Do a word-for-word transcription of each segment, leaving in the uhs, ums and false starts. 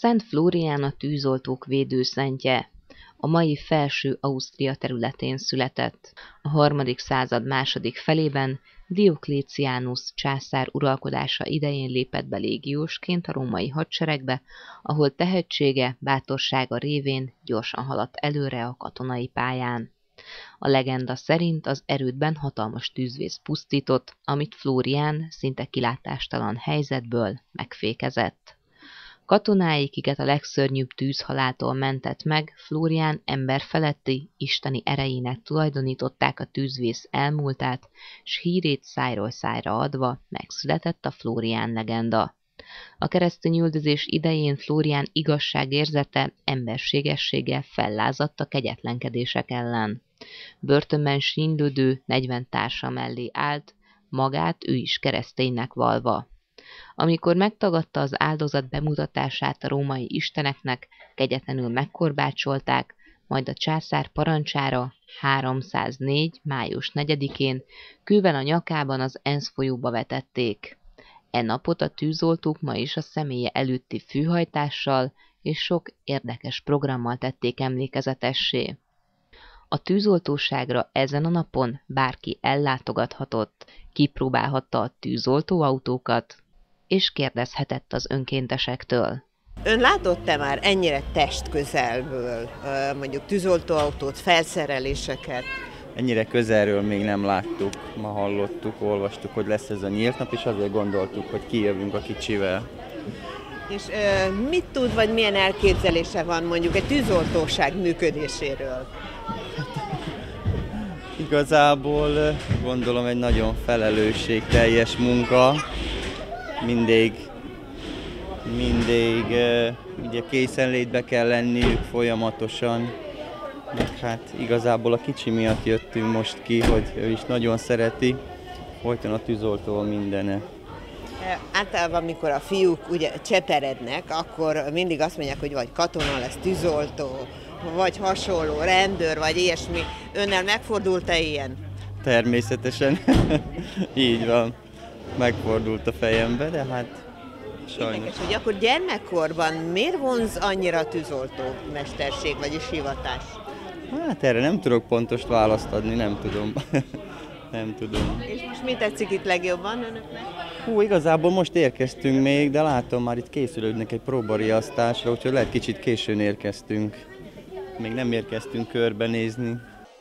Szent Flórián a tűzoltók védőszentje. A mai Felső Ausztria területén született. A harmadik század második felében Diocletianus császár uralkodása idején lépett be légiósként a római hadseregbe, ahol tehetsége, bátorsága révén gyorsan haladt előre a katonai pályán. A legenda szerint az erődben hatalmas tűzvész pusztított, amit Flórián szinte kilátástalan helyzetből megfékezett. Katonái, kiket a legszörnyűbb tűzhaláltól mentett meg, Flórián emberfeletti, isteni erejének tulajdonították a tűzvész elmúltát, s hírét szájról szájra adva megszületett a Flórián legenda. A keresztény üldözés idején Flórián igazságérzete, emberségessége fellázadt a kegyetlenkedések ellen. Börtönben sínylődő negyven társa mellé állt, magát ő is kereszténynek valva. Amikor megtagadta az áldozat bemutatását a római isteneknek, kegyetlenül megkorbácsolták, majd a császár parancsára háromszáznégy. május negyedikén kővel a nyakában az Ensz folyóba vetették. E napot a tűzoltók ma is a személye előtti fűhajtással és sok érdekes programmal tették emlékezetessé. A tűzoltóságra ezen a napon bárki ellátogathatott, kipróbálhatta a tűzoltóautókat, és kérdezhetett az önkéntesektől. Ön látott-e már ennyire testközelből, mondjuk tűzoltóautót, felszereléseket? Ennyire közelről még nem láttuk, ma hallottuk, olvastuk, hogy lesz ez a nyílt nap, és azért gondoltuk, hogy kijövünk a kicsivel. És ö, mit tud, vagy milyen elképzelése van mondjuk egy tűzoltóság működéséről? Igazából gondolom egy nagyon felelősségteljes munka, mindig, mindig ugye készenlétbe kell lenniük folyamatosan, meg hát igazából a kicsi miatt jöttünk most ki, hogy ő is nagyon szereti, folyton a tűzoltó mindene. Általában, amikor a fiúk ugye cseperednek, akkor mindig azt mondják, hogy vagy katona lesz, tűzoltó, vagy hasonló, rendőr, vagy ilyesmi. Önnel megfordult-e ilyen? Természetesen, így van. Megfordult a fejembe, de hát sajnos. Érdekes, hogy akkor gyermekkorban miért vonz annyira a tűzoltó mesterség, vagyis hivatás? Hát erre nem tudok pontos választ adni, nem tudom. nem tudom. És most mi tetszik itt legjobban önöknek? Hú, igazából most érkeztünk még, de látom már itt készülődnek egy próbariasztásra, úgyhogy lehet kicsit későn érkeztünk. Még nem érkeztünk körbenézni.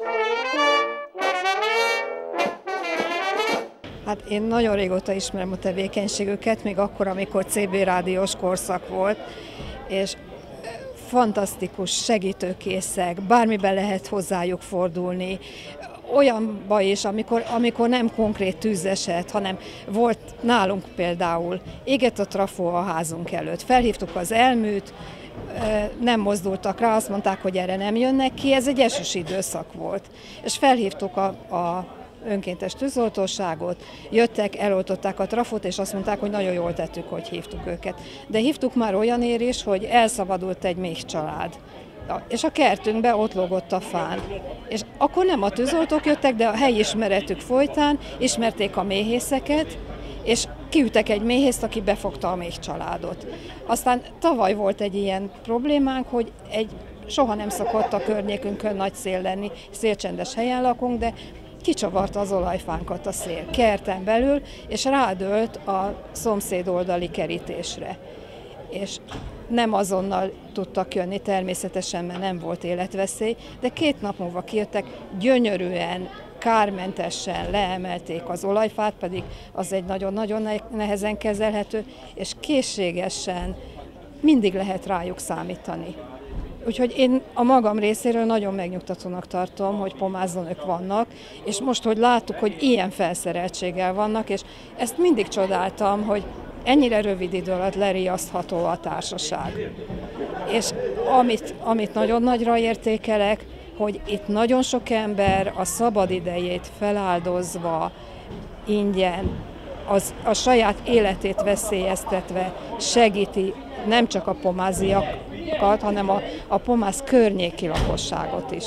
Hát én nagyon régóta ismerem a tevékenységüket, még akkor, amikor cé bé rádiós korszak volt, és fantasztikus, segítőkészek, bármiben lehet hozzájuk fordulni. Olyanba is, amikor, amikor nem konkrét tűzeset, hanem volt nálunk például, égett a trafó a házunk előtt, felhívtuk az elműt, nem mozdultak rá, azt mondták, hogy erre nem jönnek ki, ez egy esős időszak volt. És felhívtuk a, a önkéntes tűzoltóságot, jöttek, eloltották a trafót, és azt mondták, hogy nagyon jól tettük, hogy hívtuk őket. De hívtuk már olyanért is, hogy elszabadult egy méh család. És a kertünkben ott lógott a fán. És akkor nem a tűzoltók jöttek, de a helyismeretük folytán ismerték a méhészeket, és kiütek egy méhészt, aki befogta a méh családot. Aztán tavaly volt egy ilyen problémánk, hogy egy soha nem szokott a környékünkön nagy szél lenni, szélcsendes helyen lakunk, de kicsavarta az olajfánkat a szél kerten belül, és rádölt a szomszéd oldali kerítésre. És nem azonnal tudtak jönni természetesen, mert nem volt életveszély, de két nap múlva kijöttek, gyönyörűen, kármentesen leemelték az olajfát, pedig az egy nagyon-nagyon nehezen kezelhető, és készségesen mindig lehet rájuk számítani. Úgyhogy én a magam részéről nagyon megnyugtatónak tartom, hogy pomázonok vannak, és most, hogy láttuk, hogy ilyen felszereltséggel vannak, és ezt mindig csodáltam, hogy ennyire rövid idő alatt leriasztható a társaság. És amit, amit nagyon nagyra értékelek, hogy itt nagyon sok ember a szabad idejét feláldozva, ingyen, az, a saját életét veszélyeztetve segíti nem csak a pomáziakat, hanem a, a pomáz környéki lakosságot is.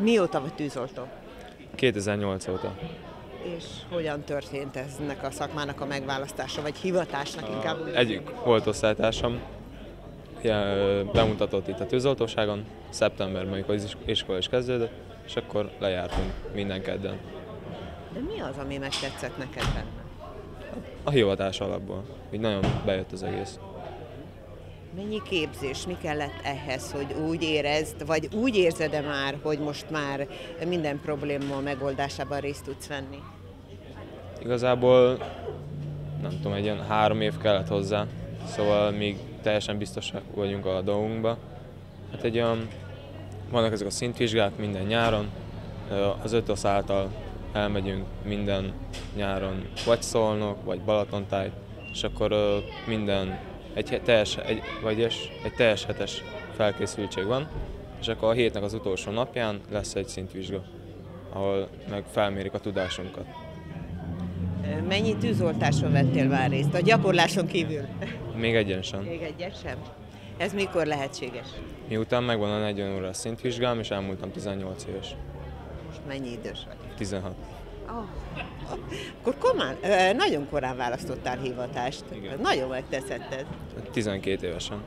Mióta vagy tűzoltó? kétezer-nyolc óta. És hogyan történt ennek a szakmának a megválasztása, vagy hivatásnak inkább? A egyik volt osztálytársam, bemutatott itt a tűzoltóságon, szeptemberben, amikor az iskola is kezdődött, és akkor lejártunk minden kedden. De mi az, ami megtetszett neked benne? A hivatás alapból. Így nagyon bejött az egész. Mennyi képzés, mi kellett ehhez, hogy úgy érezd, vagy úgy érzed-e már, hogy most már minden probléma megoldásában részt tudsz venni? Igazából nem tudom, egy ilyen három év kellett hozzá, szóval még teljesen biztosak vagyunk a dolgunkba. Hát egy olyan, vannak ezek a szintvizsgák minden nyáron, az ötös által elmegyünk minden nyáron, vagy Szolnok, vagy Balatontáj, és akkor minden egy teljes, egy, vagyis egy teljes hetes felkészültség van, és akkor a hétnek az utolsó napján lesz egy szintvizsga, ahol meg felmérik a tudásunkat. Mennyi tűzoltáson vettél már részt? A gyakorláson kívül? Még egyen sem. Még egyet sem? Ez mikor lehetséges? Miután megvan a negyven órás szintvizsgám, és elmúltam tizennyolc éves. Most mennyi idős vagy? tizenhat. Oh. Akkor komán, nagyon korán választottál hivatást. Igen. Nagyon megtetszetted. tizenkét évesen.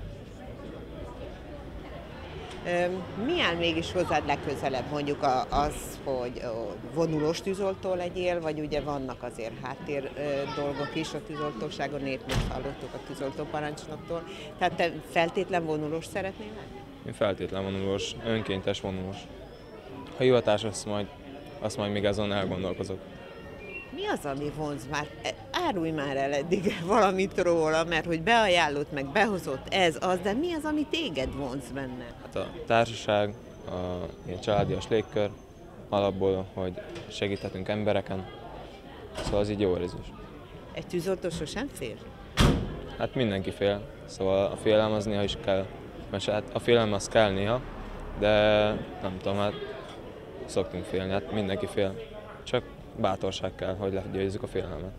Mi áll mégis hozzád legközelebb, mondjuk az, hogy vonulós tűzoltó legyél, vagy ugye vannak azért háttér dolgok is a tűzoltóságon, épp most hallottuk a tűzoltóparancsnoktól. Tehát te feltétlen vonulós szeretnél lenni? Én feltétlen vonulós, önkéntes vonulós. Ha hivatás, azt majd, azt majd még azon elgondolkozok. Mi az, ami vonz már? Árulj már el eddig valamit róla, mert hogy beajánlott, meg behozott ez, az, de mi az, ami téged vonz benne? Hát a társaság, a ilyen családias légkör, alapból, hogy segíthetünk embereken, szóval az így jó érzés. Egy tűzoltó sosem fél? Hát mindenki fél, szóval a félelem az néha is kell, mert hát a félelem az kell néha, de nem tudom, hát szoktunk félni, hát mindenki fél, csak bátorság kell, hogy legyőzzük a félelmet.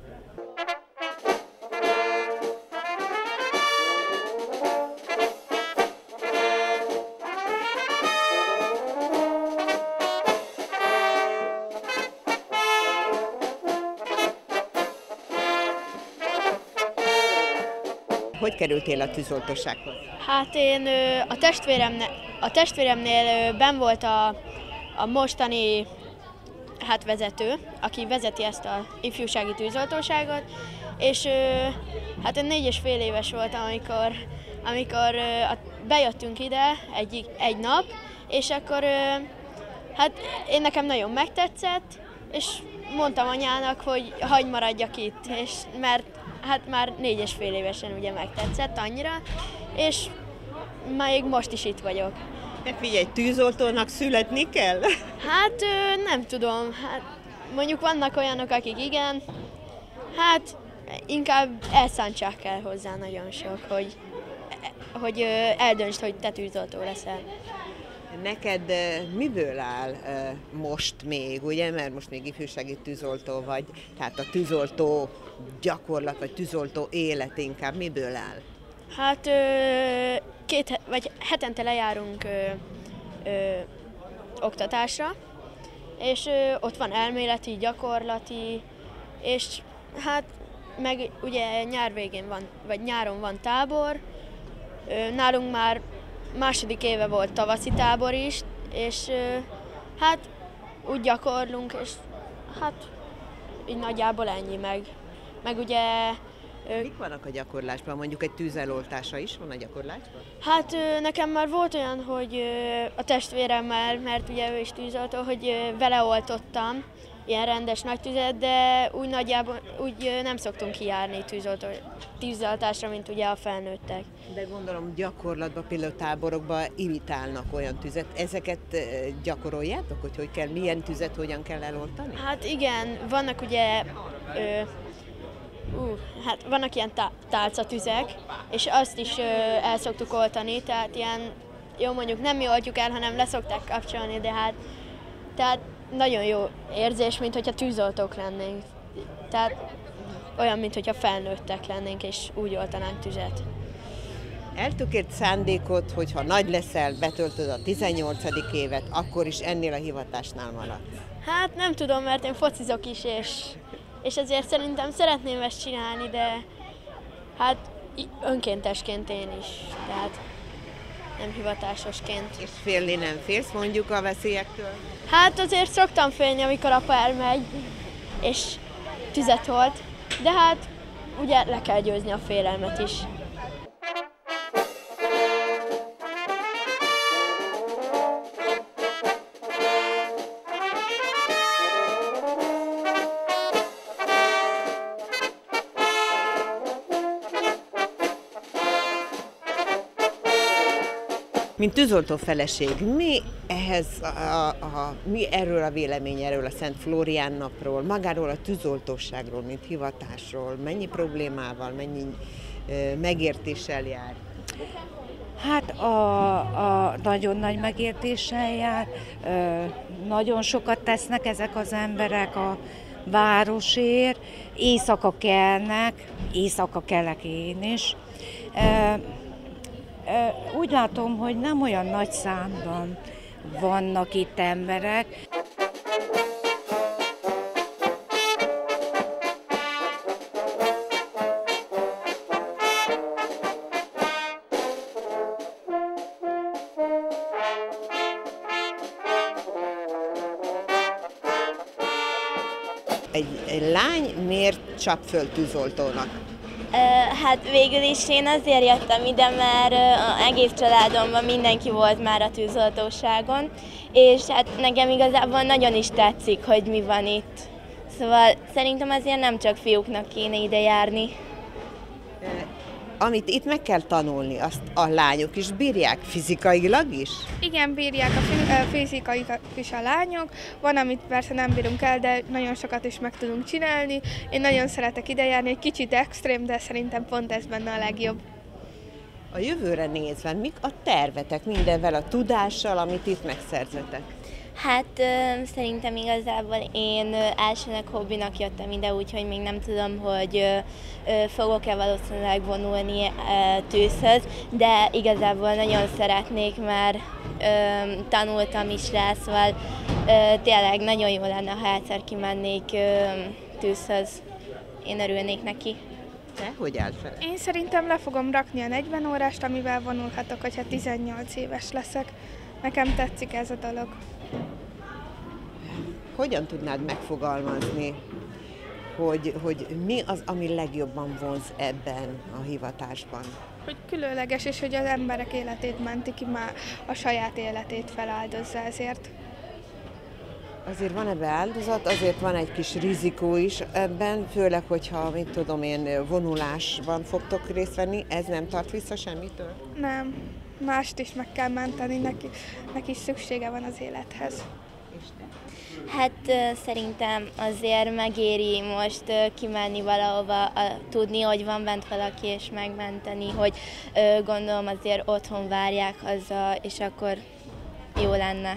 Hogy kerültél a tűzoltósághoz? Hát én a testvéremnél, a testvéremnél benn volt a, a mostani hát vezető, aki vezeti ezt az ifjúsági tűzoltóságot, és hát én négy és fél éves voltam, amikor, amikor bejöttünk ide egy, egy nap, és akkor hát én nekem nagyon megtetszett, és mondtam anyának, hogy hagyj maradjak itt, és mert hát már négy és fél évesen ugye megtetszett annyira, és még most is itt vagyok. De figyelj, tűzoltónak születni kell? Hát nem tudom, hát mondjuk vannak olyanok, akik igen, hát inkább elszántság kell hozzá nagyon sok, hogy, hogy eldöntsd, hogy te tűzoltó leszel. Neked miből áll most még, ugye, mert most még ifjúsági tűzoltó vagy, tehát a tűzoltó gyakorlat, vagy tűzoltó élet inkább miből áll? Hát két, vagy hetente lejárunk ö, ö, oktatásra, és ö, ott van elméleti, gyakorlati, és hát meg ugye nyár végén van, vagy nyáron van tábor, ö, nálunk már második éve volt tavaszi tábor is, és ö, hát úgy gyakorlunk, és hát így nagyjából ennyi meg. Meg ugye... Mik vannak a gyakorlásban? Mondjuk egy tűzeloltása is van a gyakorlásban? Hát nekem már volt olyan, hogy a testvéremmel, mert ugye ő is tűzoltó, hogy vele oltottam ilyen rendes nagy tüzet, de úgy nagyjából úgy nem szoktunk kijárni tűzoltó, tűzoltásra, mint ugye a felnőttek. De gondolom gyakorlatban, például táborokban imitálnak olyan tüzet. Ezeket gyakoroljátok, hogy hogy kell, milyen tüzet hogyan kell eloltani? Hát igen, vannak ugye... Ö, Uh, hát vannak ilyen tá- tálcatüzek, és azt is ö, el szoktuk oltani, tehát ilyen, jó mondjuk nem mi oltjuk el, hanem leszokták kapcsolni, de hát tehát nagyon jó érzés, mint hogyha tűzoltók lennénk. Tehát olyan, mint hogyha felnőttek lennénk, és úgy oltanánk tüzet. eltökélt szándékot, hogy ha nagy leszel, betöltöd a tizennyolcadik évet, akkor is ennél a hivatásnál maradsz? Hát nem tudom, mert én focizok is, és, és ezért szerintem szeretném ezt csinálni, de hát önkéntesként én is, tehát nem hivatásosként. És félni nem félsz mondjuk a veszélyektől? Hát azért szoktam félni, amikor apa elmegy, és tüzet holt, de hát ugye le kell győzni a félelmet is. Mint tűzoltó feleség, mi ehhez a, a, a, mi erről a vélemény, erről a Szent Flórián napról, magáról a tűzoltóságról, mint hivatásról, mennyi problémával, mennyi ö, megértéssel jár? Hát a, a nagyon nagy megértéssel jár, ö, nagyon sokat tesznek ezek az emberek a városért, éjszaka kelnek, éjszaka kelek én is. Ö, Úgy látom, hogy nem olyan nagy számban vannak itt emberek. Egy, egy lány miért csap föl tűzoltónak? Hát végül is én azért jöttem ide, mert egész családomban mindenki volt már a tűzoltóságon, és hát nekem igazából nagyon is tetszik, hogy mi van itt. Szóval szerintem azért nem csak fiúknak kéne ide járni. Amit itt meg kell tanulni, azt a lányok is bírják, fizikailag is? Igen, bírják a fizikailag is a lányok. Van, amit persze nem bírunk el, de nagyon sokat is meg tudunk csinálni. Én nagyon szeretek ide járni, egy kicsit extrém, de szerintem pont ez benne a legjobb. A jövőre nézve, mik a tervetek mindenvel, a tudással, amit itt megszerzetek? Hát ö, szerintem igazából én ö, elsőnek hobbinak jöttem ide, úgyhogy még nem tudom, hogy ö, ö, fogok-e valószínűleg vonulni ö, tűzhöz, de igazából nagyon szeretnék, mert ö, tanultam is rá, szóval ö, tényleg nagyon jó lenne, ha egyszer kimennék ö, tűzhöz. Én örülnék neki. Te hogy áll fel? Én szerintem le fogom rakni a negyven órást, amivel vonulhatok, hogyha tizennyolc éves leszek. Nekem tetszik ez a dolog. Hogyan tudnád megfogalmazni, hogy, hogy mi az, ami legjobban vonz ebben a hivatásban? Hogy különleges, és hogy az emberek életét menti ki, már a saját életét feláldozza ezért. Azért van ebben áldozat, azért van egy kis rizikó is ebben, főleg, hogyha, mit tudom én, vonulásban fogtok részt venni, ez nem tart vissza semmitől? Nem, mást is meg kell menteni, neki, neki szüksége van az élethez. Hát szerintem azért megéri most kimenni valahova, tudni, hogy van bent valaki, és megmenteni, hogy gondolom azért otthon várják haza, és akkor jó lenne.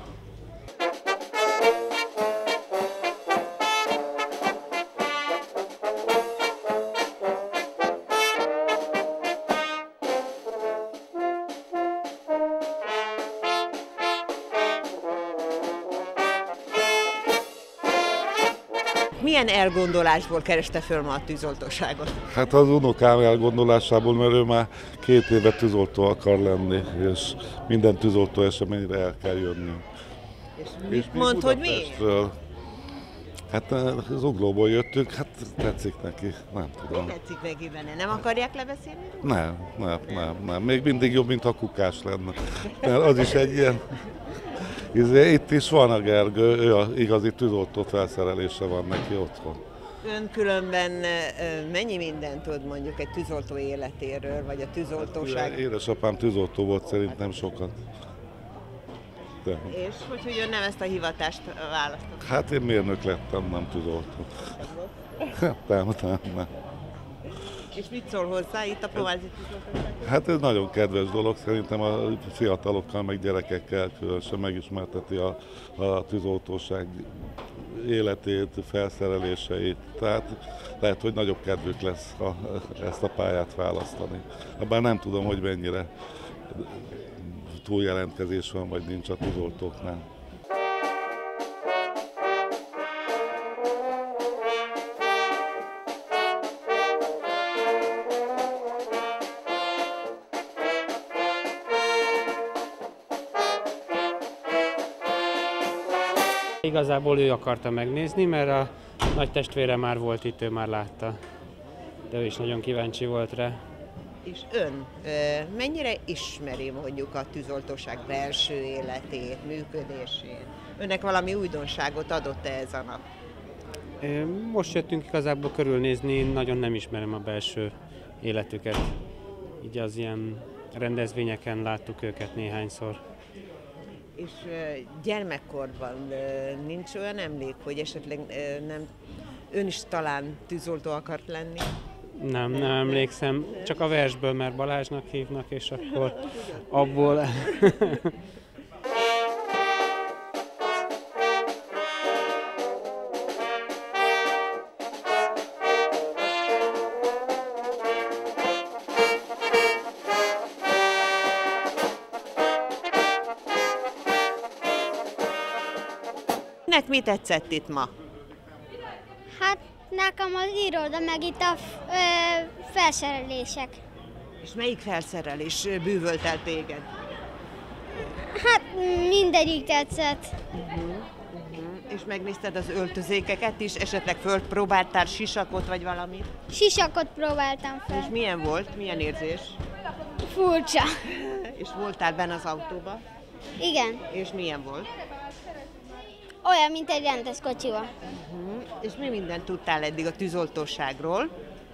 Milyen elgondolásból kereste föl ma a tűzoltóságot? Hát az unokám elgondolásából, mert ő már két éve tűzoltó akar lenni, és minden tűzoltó eseményre el kell jönni. És mit mond, hogy miért? Hát az Zuglóból jöttünk, hát tetszik neki, nem tudom. Mi tetszik neki benne? Nem akarják lebeszélni? Nem, nem, nem, nem. Még mindig jobb, mint ha kukás lenne. Mert az is egy ilyen... Itt is van a Gergő, ő az igazi tűzoltó felszerelése van neki otthon. Ön különben mennyi mindent tud mondjuk egy tűzoltó életéről, vagy a tűzoltóság? Édesapám tűzoltó volt, szerintem sokat. De. És hogy, hogy ön nem ezt a hivatást választott? Hát én mérnök lettem, nem tűzoltó. nem, nem, nem. És mit szól hozzá itt a pomázi tűzoltóság? Hát ez nagyon kedves dolog, szerintem a fiatalokkal, meg gyerekekkel különösen megismerteti a, a tűzoltóság életét, felszereléseit, tehát lehet, hogy nagyobb kedvük lesz a, ezt a pályát választani. Bár nem tudom, hogy mennyire túljelentkezés van, vagy nincs a tűzoltóknál. Igazából ő akarta megnézni, mert a nagy testvére már volt itt, ő már látta. De ő is nagyon kíváncsi volt rá. És ön mennyire ismeri mondjuk a tűzoltóság belső életét, működését? Önnek valami újdonságot adott-e ez a nap? Most jöttünk igazából körülnézni, nagyon nem ismerem a belső életüket. Így az ilyen rendezvényeken láttuk őket néhányszor. És gyermekkorban nincs olyan emlék, hogy esetleg nem, ön is talán tűzoltó akart lenni? Nem, nem emlékszem, csak a versből, mert Balázsnak hívnak, és akkor abból... Nek mi tetszett itt ma? Hát nekem az iroda, meg itt a ö, felszerelések. És melyik felszerelés bűvölt el téged? Hát mindegyik tetszett. Uh-huh, uh-huh. És megnézted az öltözékeket is? Esetleg fölpróbáltál sisakot vagy valamit? Sisakot próbáltam fel. És milyen volt? Milyen érzés? Furcsa. És voltál benne az autóba? Igen. És milyen volt? Olyan, mint egy rendes kocsival. Uh-huh. És mi mindent tudtál eddig a tűzoltóságról?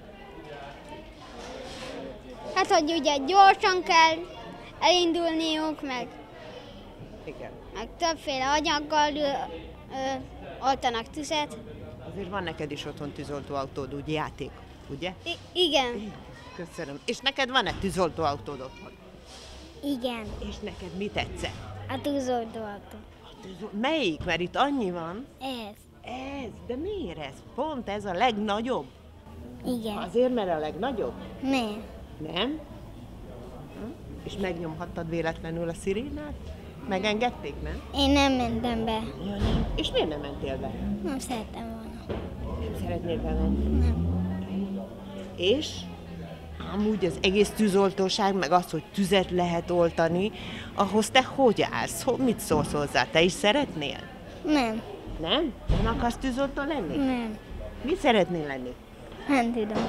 Hát, hogy ugye gyorsan kell elindulniuk, meg, Igen. meg többféle anyaggal ö, ö, oltanak tüzet. Azért van neked is otthon tűzoltóautód, úgy játék, ugye? I- igen. Köszönöm. És neked van-e tűzoltóautód otthon? Igen. És neked mi tetszett? A tűzoltóautó. Melyik? Mert itt annyi van. Ez. Ez? De miért ez? Pont ez a legnagyobb? Igen. Azért, mert a legnagyobb? Nem. Nem? Hm? És megnyomhattad véletlenül a szirénát? Megengedték, nem? Én nem mentem be. Ja, nem. És miért nem mentél be? Nem szerettem volna. Nem szeretnél bemenni? Nem. És? Amúgy az egész tűzoltóság, meg az, hogy tüzet lehet oltani, ahhoz te hogy állsz? Mit szólsz hozzá? Te is szeretnél? Nem. Nem? Nem akarsz tűzoltó lenni? Nem. Mit szeretnél lenni? Nem tudom.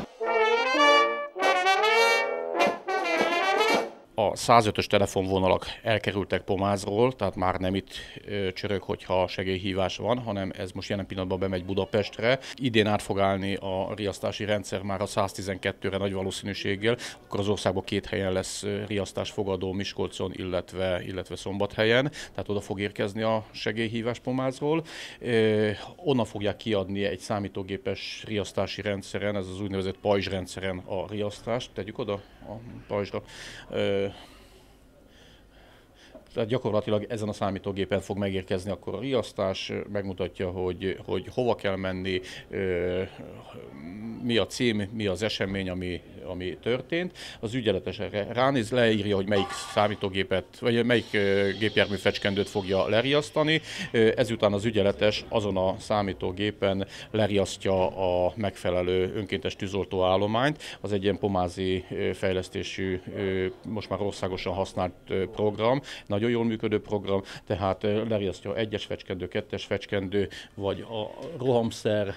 A százötös telefonvonalak elkerültek Pomázról, tehát már nem itt csörög, hogyha segélyhívás van, hanem ez most jelen pillanatban bemegy Budapestre. Idén át fog állni a riasztási rendszer már a száztizenkettőre nagy valószínűséggel, akkor az országban két helyen lesz riasztás fogadó, Miskolcon, illetve, illetve Szombathelyen, tehát oda fog érkezni a segélyhívás Pomázról. Onnan fogják kiadni egy számítógépes riasztási rendszeren, ez az úgynevezett pajzs rendszeren a riasztást. Tegyük oda a pajzsra. Tehát gyakorlatilag ezen a számítógépen fog megérkezni akkor a riasztás, megmutatja, hogy, hogy hova kell menni, mi a cím, mi az esemény, ami, ami történt. Az ügyeletes erre ránéz, leírja, hogy melyik számítógépet, vagy melyik gépjármű fecskendőt fogja leriasztani. Ezután az ügyeletes azon a számítógépen leriasztja a megfelelő önkéntes tűzoltóállományt. Az egy ilyen pomázi fejlesztésű, most már országosan használt program, nagyon jól működő program, tehát leriasztja egyes fecskendő, kettes fecskendő, vagy a rohamszer,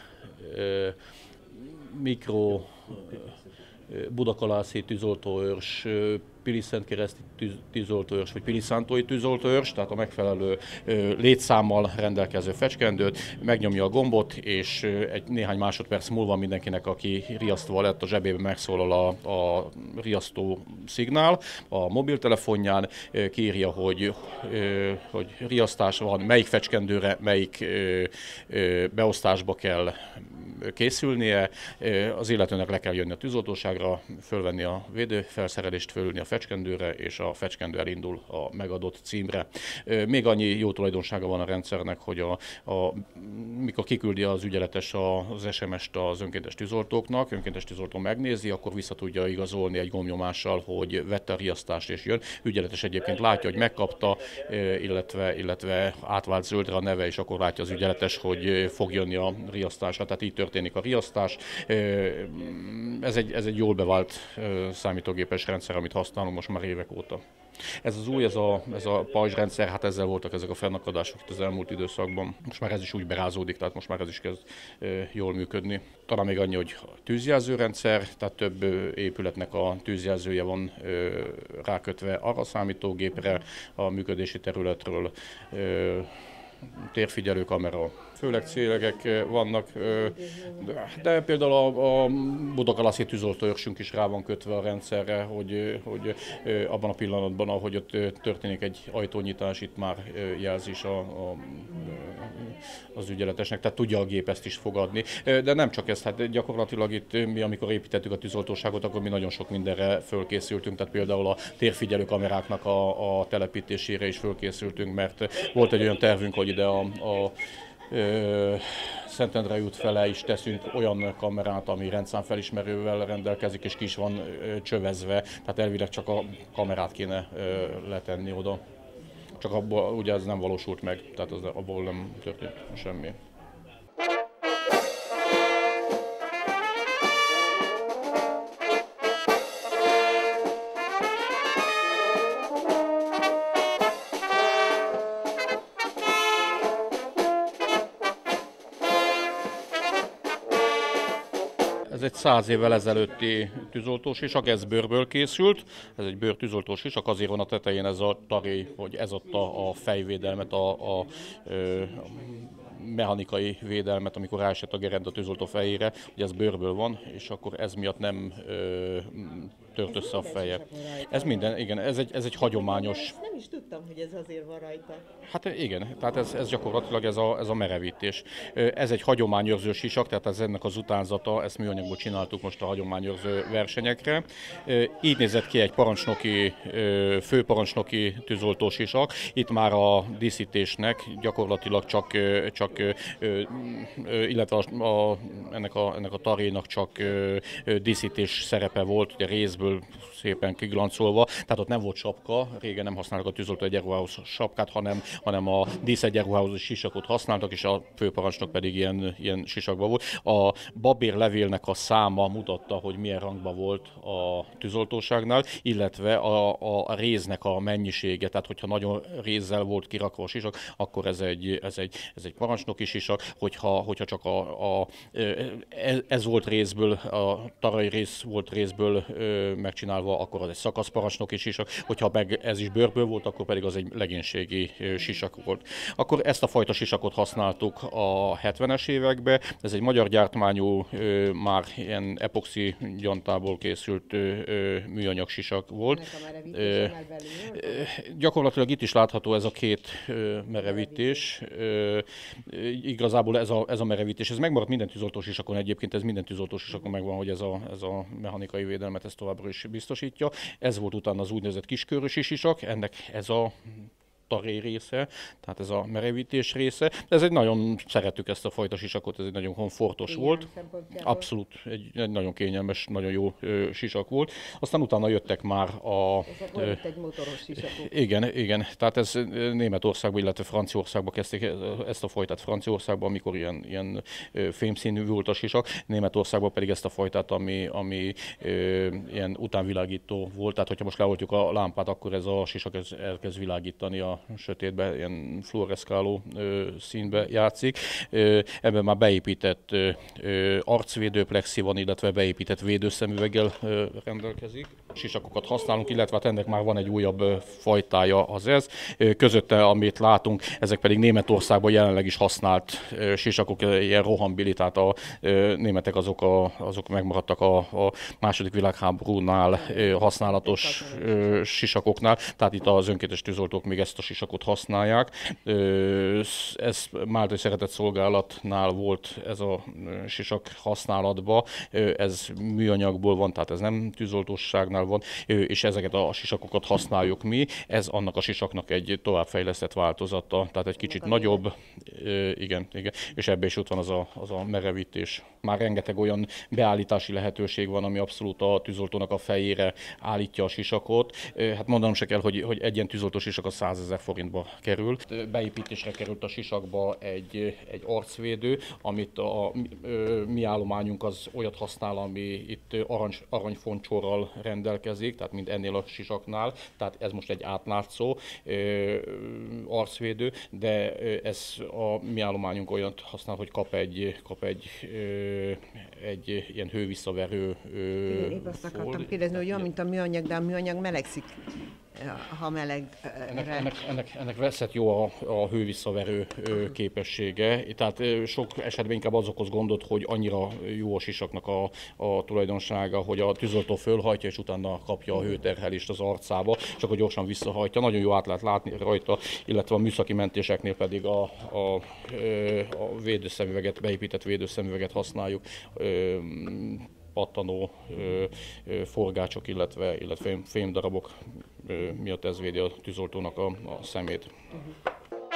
mikro, Budakalászi tűzoltóőrs, Pilisszentkereszti tűzoltóőrs, vagy Piliszántói tűzoltóőrs, tehát a megfelelő létszámmal rendelkező fecskendőt, megnyomja a gombot, és egy néhány másodperc múlva mindenkinek, aki riasztva lett, a zsebében megszólal a, a riasztó szignál a mobiltelefonján, kiírja, hogy, hogy riasztás van, melyik fecskendőre, melyik beosztásba kell készülnie, az illetőnek le kell jönni a tűzoltóságra, fölvenni a védőfelszerelést, fölülni a fecskendőre, és a fecskendő elindul a megadott címre. Még annyi jó tulajdonsága van a rendszernek, hogy a, a, mikor kiküldi az ügyeletes az es em est az önkéntes tűzoltóknak, önkéntes tűzoltó megnézi, akkor vissza tudja igazolni egy gombnyomással, hogy vette a riasztást és jön. Ügyeletes egyébként látja, hogy megkapta, illetve, illetve átvált zöldre a neve, és akkor látja az ügyeletes, hogy fog jönni a riasztásra. Tehát így történik a riasztás. Ez egy, ez egy jól bevált számítógépes rendszer, amit használunk most már évek óta. Ez az új, ez a, ez a pajzsrendszer, hát ezzel voltak ezek a fennakadások itt az elmúlt időszakban. Most már ez is úgy berázódik, tehát most már ez is kezd e, jól működni. Talán még annyi, hogy tűzjelzőrendszer, tehát több épületnek a tűzjelzője van e, rákötve arra a számítógépre, a működési területről, e, térfigyelő kamera, főleg célegek vannak, de például a, a Budakalaszi tűzoltóőrsünk is rá van kötve a rendszerre, hogy, hogy abban a pillanatban, ahogy ott történik egy ajtónyitás, itt már jelzés a, a, az ügyeletesnek, tehát tudja a gép ezt is fogadni. De nem csak ez, hát gyakorlatilag itt mi, amikor építettük a tűzoltóságot, akkor mi nagyon sok mindenre fölkészültünk, tehát például a térfigyelő kameráknak a, a telepítésére is fölkészültünk, mert volt egy olyan tervünk, hogy ide a, a Szentendrei út fele is teszünk olyan kamerát, ami rendszámfelismerővel rendelkezik, és ki is van csövezve, tehát elvileg csak a kamerát kéne letenni oda. Csak abból ugye ez nem valósult meg, tehát az, abból nem történt semmi. Ez egy száz évvel ezelőtti tűzoltósisak, ez bőrből készült, ez egy bőrtűzoltósisak, azért van a tetején ez a taréj, hogy ez adta a fejvédelmet, a, a, a mechanikai védelmet, amikor ráesett a gerenda a tűzoltó fejére, hogy ez bőrből van, és akkor ez miatt nem ö, tört össze a feje. Ez minden, igen, ez egy, ez egy hagyományos... Nem is tudtam, hogy ez azért van rajta. Hát igen, tehát ez, ez gyakorlatilag ez a, ez a merevítés. Ez egy hagyományőrző sisak, tehát ez ennek az utánzata, ezt műanyagból csináltuk most a hagyományőrző versenyekre. Így nézett ki egy parancsnoki, főparancsnoki tűzoltósisak. Itt már a díszítésnek gyakorlatilag csak, csak illetve a, a, ennek, a, ennek a tarénak csak díszítés szerepe volt, ugye részből szépen kiglancolva, tehát ott nem volt sapka, régen nem használtak a tűzoltó egyenruhához sapkát, hanem, hanem a díszegyenruhához sisakot használtak, és a főparancsnok pedig ilyen, ilyen sisakban volt. A babérlevélnek a száma mutatta, hogy milyen rangban volt a tűzoltóságnál, illetve a, a réznek a mennyisége, tehát hogyha nagyon rézzel volt kirakva a sisak, akkor ez egy, ez egy, ez egy parancsnoki sisak, hogyha, hogyha csak a, a, ez volt részből, a tarai rész volt részből megcsinálva, akkor az egy szakaszparancsnoki sisak, hogyha meg ez is bőrből volt, akkor pedig az egy legénységi sisak volt. Akkor ezt a fajta sisakot használtuk a hetvenes években, ez egy magyar gyártmányú, már ilyen epoxi gyantából készült műanyag sisak volt. Gyakorlatilag itt is látható ez a két merevítés. Igazából ez a, ez a merevítés, ez megmaradt minden tűzoltós sisakon egyébként, ez minden tűzoltós sisakon megvan, hogy ez a, ez a mechanikai védelmet ezt továbbra is biztosítja. Ez volt utána az úgynevezett kiskörösi sisak, ennek ez a taré része, tehát ez a merevítés része. Ez egy nagyon, szeretük ezt a fajta sisakot, ez egy nagyon komfortos igen, volt. Abszolút, egy, egy nagyon kényelmes, nagyon jó ö, sisak volt. Aztán utána jöttek már a... Ez akkor itt egy motoros sisakok. Igen, igen, tehát ez Németországban, illetve Franciaországban kezdték ezt a fajtát Franciaországban, amikor ilyen, ilyen fémszínű volt a sisak, Németországban pedig ezt a fajtát, ami, ami ö, ilyen utánvilágító volt, tehát hogyha most leoltjuk a lámpát, akkor ez a sisak ez elkezd világítani a sötétben, ilyen fluoreszkáló ö, színbe játszik. Ö, ebben már beépített ö, arcvédő plexi van, illetve beépített védőszemüveggel ö, rendelkezik. Sisakokat használunk, illetve ennek már van egy újabb ö, fajtája az ez. Ö, közötte, amit látunk, ezek pedig Németországban jelenleg is használt ö, sisakok, ilyen rohambili, tehát a ö, németek azok, a, azok megmaradtak a, a második világháborúnál ö, használatos ö, sisakoknál, tehát itt az önkéntes tűzoltók még ezt a sisakot használják. Ez Máltai Szeretett Szolgálatnál volt ez a sisak használatban, ez műanyagból van, tehát ez nem tűzoltóságnál van, és ezeket a sisakokat használjuk mi. Ez annak a sisaknak egy továbbfejlesztett változata, tehát egy kicsit nagyobb, igen, igen, és ebben is ott van az a, az a merevítés. Már rengeteg olyan beállítási lehetőség van, ami abszolút a tűzoltónak a fejére állítja a sisakot. Hát mondanom se kell, hogy, hogy egy ilyen tűzoltó sisak a százezer forintba kerül. Beépítésre került a sisakba egy, egy arcvédő, amit a, a mi állományunk az olyat használ, ami itt arany, aranyfoncsorral rendelkezik, tehát mint ennél a sisaknál, tehát ez most egy átlátszó arcvédő, de ez a mi állományunk olyat használ, hogy kap egy, kap egy, egy ilyen hővisszaverő. Én azt akartam kérdezni, hogy olyan, mint a műanyag, de a műanyag melegszik, ha melegre. Ennek, ennek, ennek, ennek veszett jó a, a hővisszaverő képessége, tehát sok esetben inkább az okoz gondot, hogy annyira jó a sisaknak a, a tulajdonsága, hogy a tűzoltó fölhajtja, és utána kapja a hőterhelést az arcába, és akkor gyorsan visszahajtja. Nagyon jó át lehet látni rajta, illetve a műszaki mentéseknél pedig a, a, a védőszemüveget, beépített védőszemüveget használjuk. Pattanó forgácsok, illetve, illetve fémdarabok miatt ez védi a tűzoltónak a, a szemét. Uh-huh.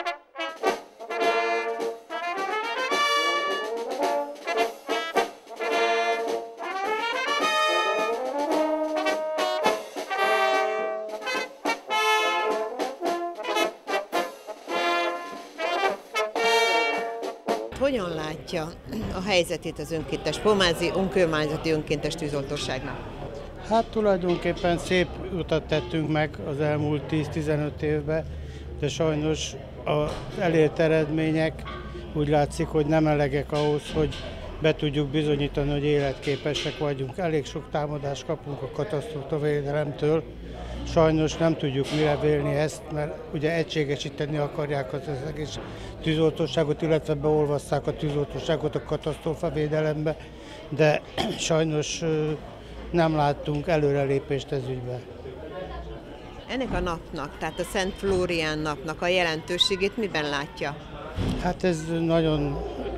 Hogyan látja a helyzetét az önkéntes pomázi önkormányzati önkéntes tűzoltóságnak? Hát tulajdonképpen szép utat tettünk meg az elmúlt tíz-tizenöt évben, de sajnos az elért eredmények úgy látszik, hogy nem elegek ahhoz, hogy be tudjuk bizonyítani, hogy életképesek vagyunk. Elég sok támadást kapunk a katasztrófavédelemtől. Sajnos nem tudjuk mire vélni ezt, mert ugye egységesíteni akarják az egész tűzoltóságot, illetve beolvasszák a tűzoltóságot a katasztrófavédelembe, de sajnos nem láttunk előrelépést ez ügyben. Ennek a napnak, tehát a Szent Flórián napnak a jelentőségét miben látja? Hát ez nagyon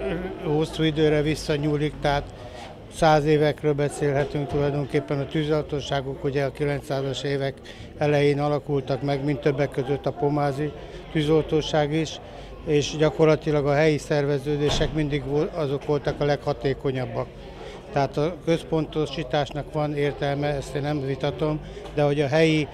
hosszú időre visszanyúlik, tehát száz évekről beszélhetünk tulajdonképpen. A tűzoltóságok ugye a kilencszázas évek elején alakultak meg, mint többek között a pomázi tűzoltóság is, és gyakorlatilag a helyi szerveződések mindig azok voltak a leghatékonyabbak. Tehát a központosításnak van értelme, ezt én nem vitatom, de hogy a helyi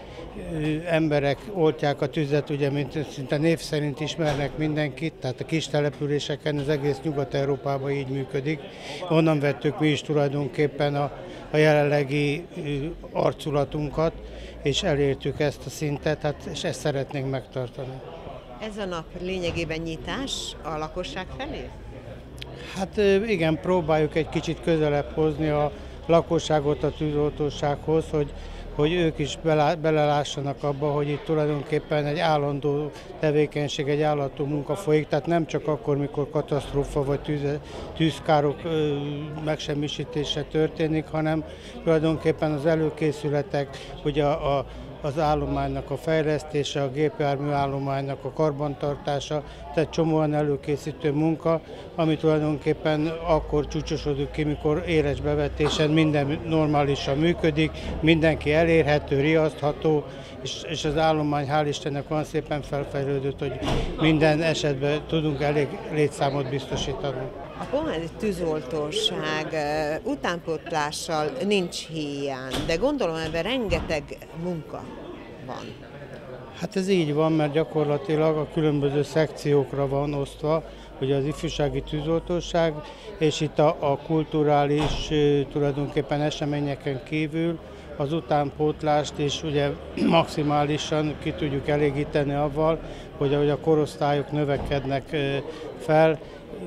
emberek oltják a tüzet, ugye, mint szinte név szerint ismernek mindenkit, tehát a kis településeken, az egész Nyugat-Európában így működik. Onnan vettük mi is tulajdonképpen a, a jelenlegi arculatunkat, és elértük ezt a szintet, hát, és ezt szeretnénk megtartani. Ez a nap lényegében nyitás a lakosság felé? Hát igen, próbáljuk egy kicsit közelebb hozni a lakosságot a tűzoltósághoz, hogy hogy ők is belelássanak abba, hogy itt tulajdonképpen egy állandó tevékenység, egy állandó munka folyik, tehát nem csak akkor, mikor katasztrófa vagy tűz, tűzkárok ö, megsemmisítése történik, hanem tulajdonképpen az előkészületek, ugye a, a az állománynak a fejlesztése, a gépjármű állománynak a karbantartása, tehát csomóan előkészítő munka, ami tulajdonképpen akkor csúcsosodik ki, mikor éles bevetésen minden normálisan működik, mindenki elérhető, riasztható, és, és az állomány hál' Istennek van szépen felfejlődött, hogy minden esetben tudunk elég létszámot biztosítani. A pomázi tűzoltóság utánpótlással nincs hiány, de gondolom ebben rengeteg munka van. Hát ez így van, mert gyakorlatilag a különböző szekciókra van osztva, ugye az ifjúsági tűzoltóság, és itt a, a kulturális tulajdonképpen eseményeken kívül az utánpótlást is ugye maximálisan ki tudjuk elégíteni avval, hogy ahogy a korosztályok növekednek fel,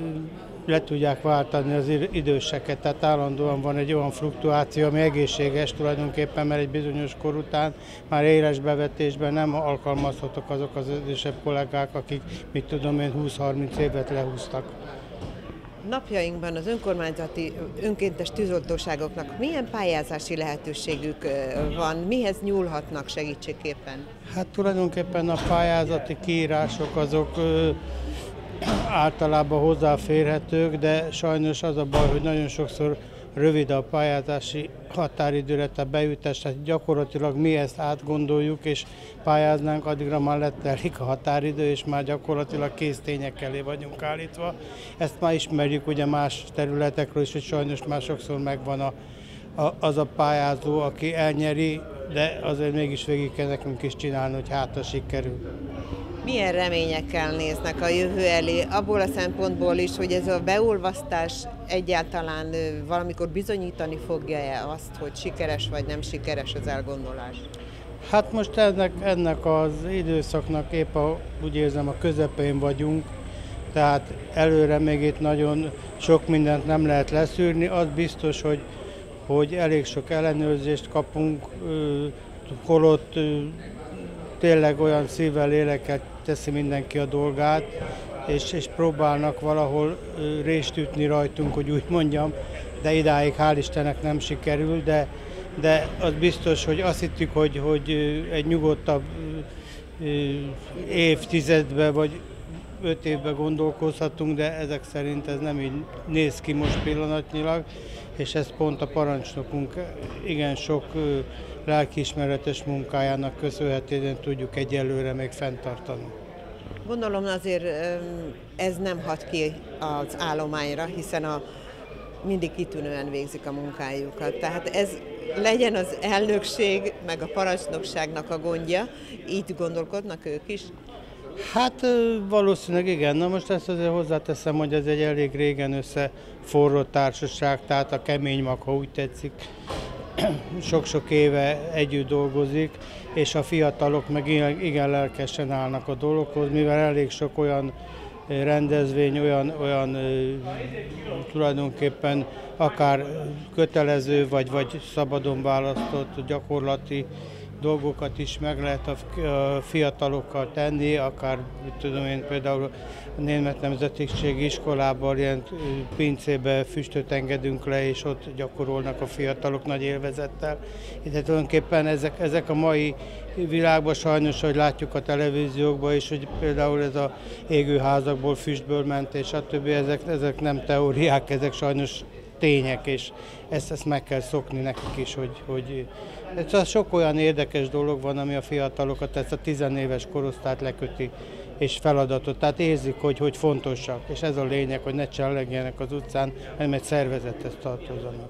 le tudják váltani az időseket, tehát állandóan van egy olyan fluktuáció, ami egészséges tulajdonképpen, mert egy bizonyos kor után már éles bevetésben nem alkalmazhatók azok az idősebb kollégák, akik, mit tudom én, húsz-harminc évet lehúztak. Napjainkban az önkormányzati önkéntes tűzoltóságoknak milyen pályázási lehetőségük van, mihez nyúlhatnak segítségképpen? Hát tulajdonképpen a pályázati kiírások azok ö, általában hozzáférhetők, de sajnos az a baj, hogy nagyon sokszor rövid a pályázási határidőre, tehát bejutás, tehát gyakorlatilag mi ezt átgondoljuk és pályáznánk, addigra már lettelik a határidő, és már gyakorlatilag késztények elé vagyunk állítva. Ezt már ismerjük ugye más területekről is, hogy sajnos már sokszor megvan a, a, az a pályázó, aki elnyeri, de azért mégis végig kell nekünk is csinálni, hogy hát a sikerül. Milyen reményekkel néznek a jövő elé, abból a szempontból is, hogy ez a beolvasztás egyáltalán valamikor bizonyítani fogja-e azt, hogy sikeres vagy nem sikeres az elgondolás? Hát most ennek, ennek az időszaknak épp a, úgy érzem, a közepén vagyunk, tehát előre még itt nagyon sok mindent nem lehet leszűrni. Az biztos, hogy, hogy elég sok ellenőrzést kapunk, holott tényleg olyan szívvel, lélekkel teszi mindenki a dolgát, és, és próbálnak valahol rést ütni rajtunk, hogy úgy mondjam, de idáig hál' Istennek nem sikerül, de, de az biztos, hogy azt hittük, hogy, hogy egy nyugodtabb évtizedbe vagy öt évbe gondolkozhatunk, de ezek szerint ez nem így néz ki most pillanatnyilag, és ez pont a parancsnokunk igen sok lelkiismeretes munkájának köszönhetően tudjuk egyelőre még fenntartani. Gondolom azért ez nem hat ki az állományra, hiszen a, mindig kitűnően végzik a munkájukat. Tehát ez legyen az elnökség, meg a parancsnokságnak a gondja, így gondolkodnak ők is? Hát valószínűleg igen. Na most ezt azért hozzáteszem, hogy ez egy elég régen összeforrott társaság, tehát a kemény mag, ha úgy tetszik, sok-sok éve együtt dolgozik, és a fiatalok meg igen lelkesen állnak a dologhoz, mivel elég sok olyan rendezvény, olyan, olyan tulajdonképpen akár kötelező, vagy, vagy szabadon választott gyakorlati dolgokat is meg lehet a fiatalokkal tenni, akár, mit tudom én, például a Német Nemzetiségi Iskolában ilyen pincébe füstöt engedünk le, és ott gyakorolnak a fiatalok nagy élvezettel. De tulajdonképpen ezek, ezek a mai világban sajnos, hogy látjuk a televíziókban is, hogy például ez a égőházakból füstből ment, és stb. Ezek, ezek nem teóriák, ezek sajnos tények, és ezt, ezt meg kell szokni nekik is, hogy, hogy ez sok olyan érdekes dolog van, ami a fiatalokat, ezt a tizenéves korosztályt leköti, és feladatot, tehát érzik, hogy, hogy fontosak, és ez a lényeg, hogy ne csellegjenek az utcán, hanem egy szervezethez tartozanak.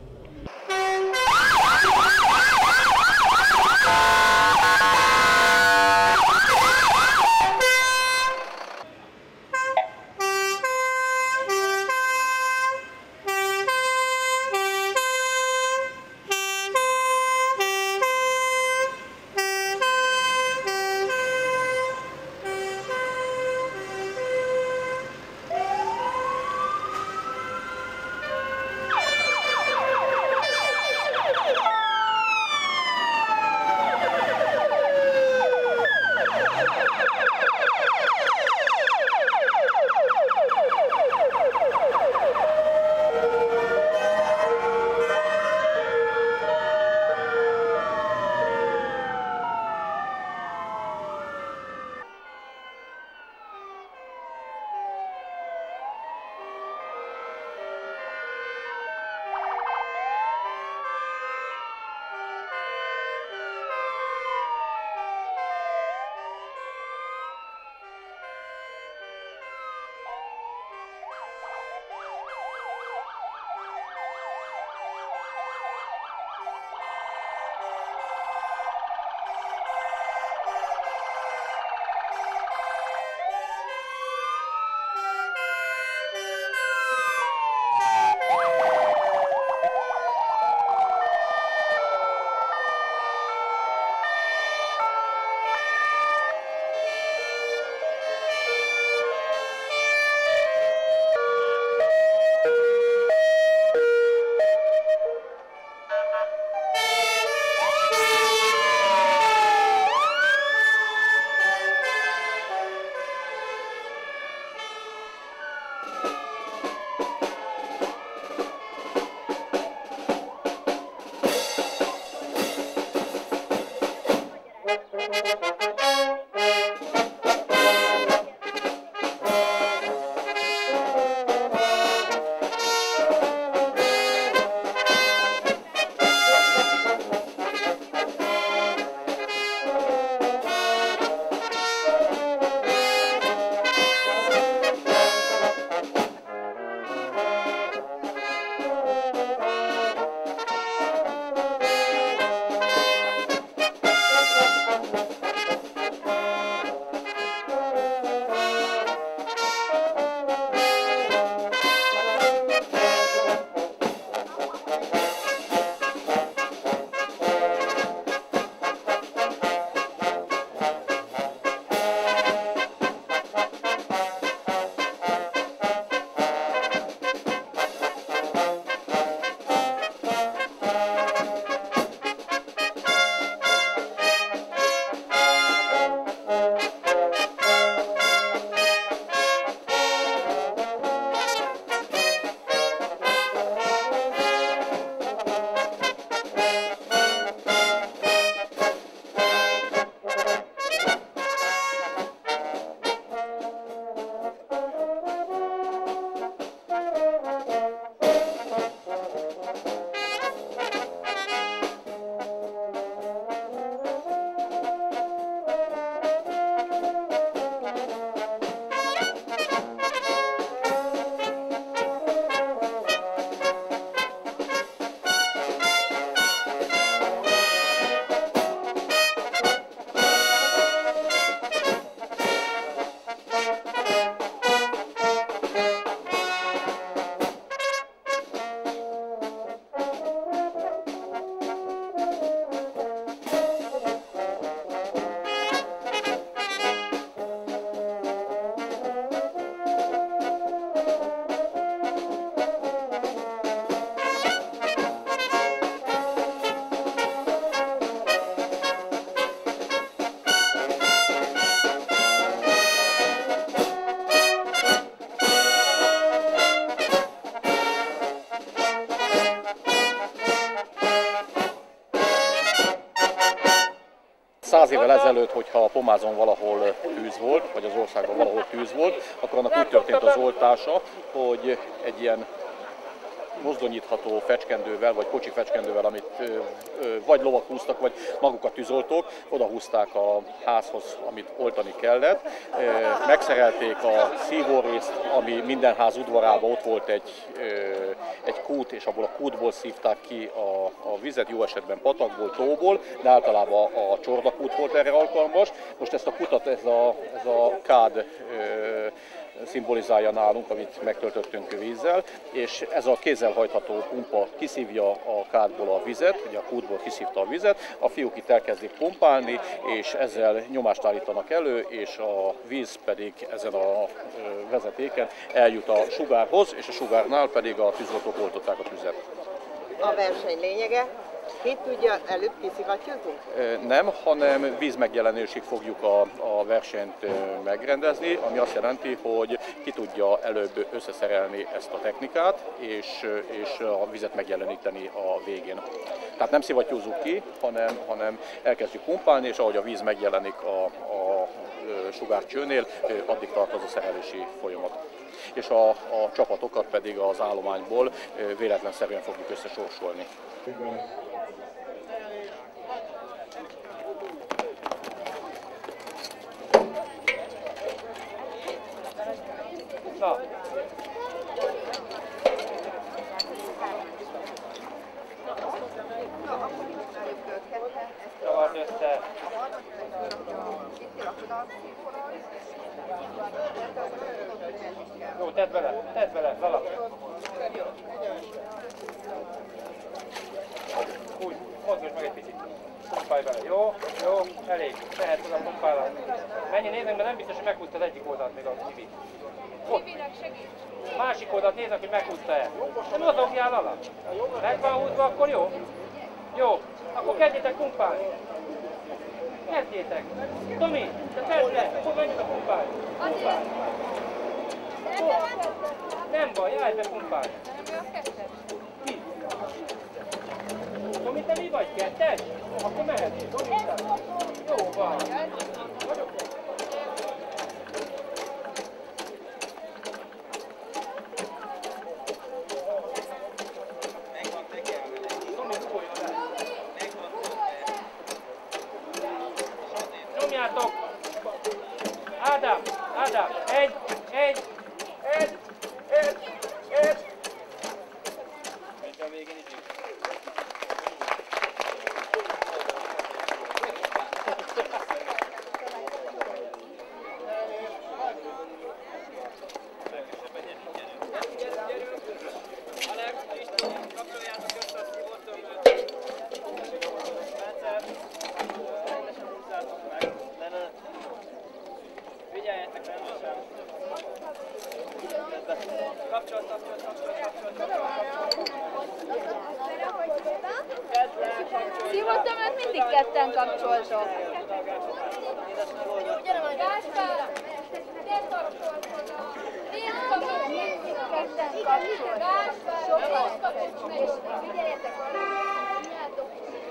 Száz évvel ezelőtt, hogyha a Pomázon valahol tűz volt, vagy az országban valahol tűz volt, akkor annak úgy történt az oltása, hogy egy ilyen mozdonyítható fecskendővel, vagy kocsi fecskendővel, amit ö, ö, vagy lovak húztak, vagy maguk a tűzoltók, odahúzták a házhoz, amit oltani kellett. Ö, megszerelték a szívórészt, ami minden ház udvarában ott volt egy, ö, egy kút, és abból a kútból szívták ki a, a vizet, jó esetben patakból, tóból, de általában a csordakút volt erre alkalmas. Most ezt a kutat, ez a, ez a kád ö, szimbolizálja nálunk, amit megtöltöttünk vízzel, és ez a kézzel hajtható pumpa kiszívja a kádból a vizet, ugye a kútból kiszívta a vizet, a fiúk itt elkezdik pumpálni, és ezzel nyomást állítanak elő, és a víz pedig ezen a vezetéken eljut a sugárhoz, és a sugárnál pedig a tűzoltók oltották a tüzet. A verseny lényege? Ki tudja előbb kiszivattyúzni? Nem, hanem vízmegjelenésig fogjuk a, a versenyt megrendezni, ami azt jelenti, hogy ki tudja előbb összeszerelni ezt a technikát, és, és a vizet megjeleníteni a végén. Tehát nem szivattyúzzuk ki, hanem, hanem elkezdjük pumpálni, és ahogy a víz megjelenik a, a sugárcsőnél, addig tart az a szerelési folyamat. És a, a csapatokat pedig az állományból véletlenszerűen fogjuk összesorsolni. Na. Csavard össze. Jó, tedd bele, tedd bele, Lala. Úgy, mozgos meg egy picit. Pumpálj bele. Jó, jó, elég. Mehet oda a pumpálás. Menj, nézzünk, mert nem biztos, hogy meghúzta az egyik oldalt még a Tibi. Tibinek segít. Másik oldalt nézzük, hogy meghúzta-e. Mozogjál, Lala. Meg van húzva, akkor jó? Jó, akkor kezdjétek pumpálni. Kezdjétek. Tomi, te tedd le, hol menjünk a pumpálni. Pumpálni. Nem baj, állj be pumpálni. Ki? Tomi, te mi vagy? Kettes? Akkor mehetél. Jó van. csináltok. Ádám, Ádám, egy, egy, egy, egy, egy. Egy a végén is. Szívottam, mert mindig ketten kapcsoltok. Gáspár, te kapcsoltad a... Mindig ketten kapcsoltok. Gáspár, sokat kapcsoltok meg. Figyeljetek, csináltok.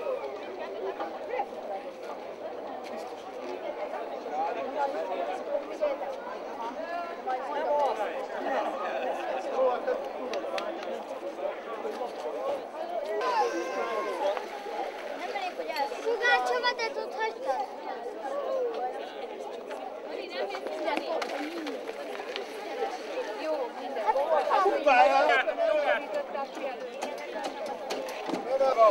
Sugár Csaba, te ott hagytad? Jó, minden.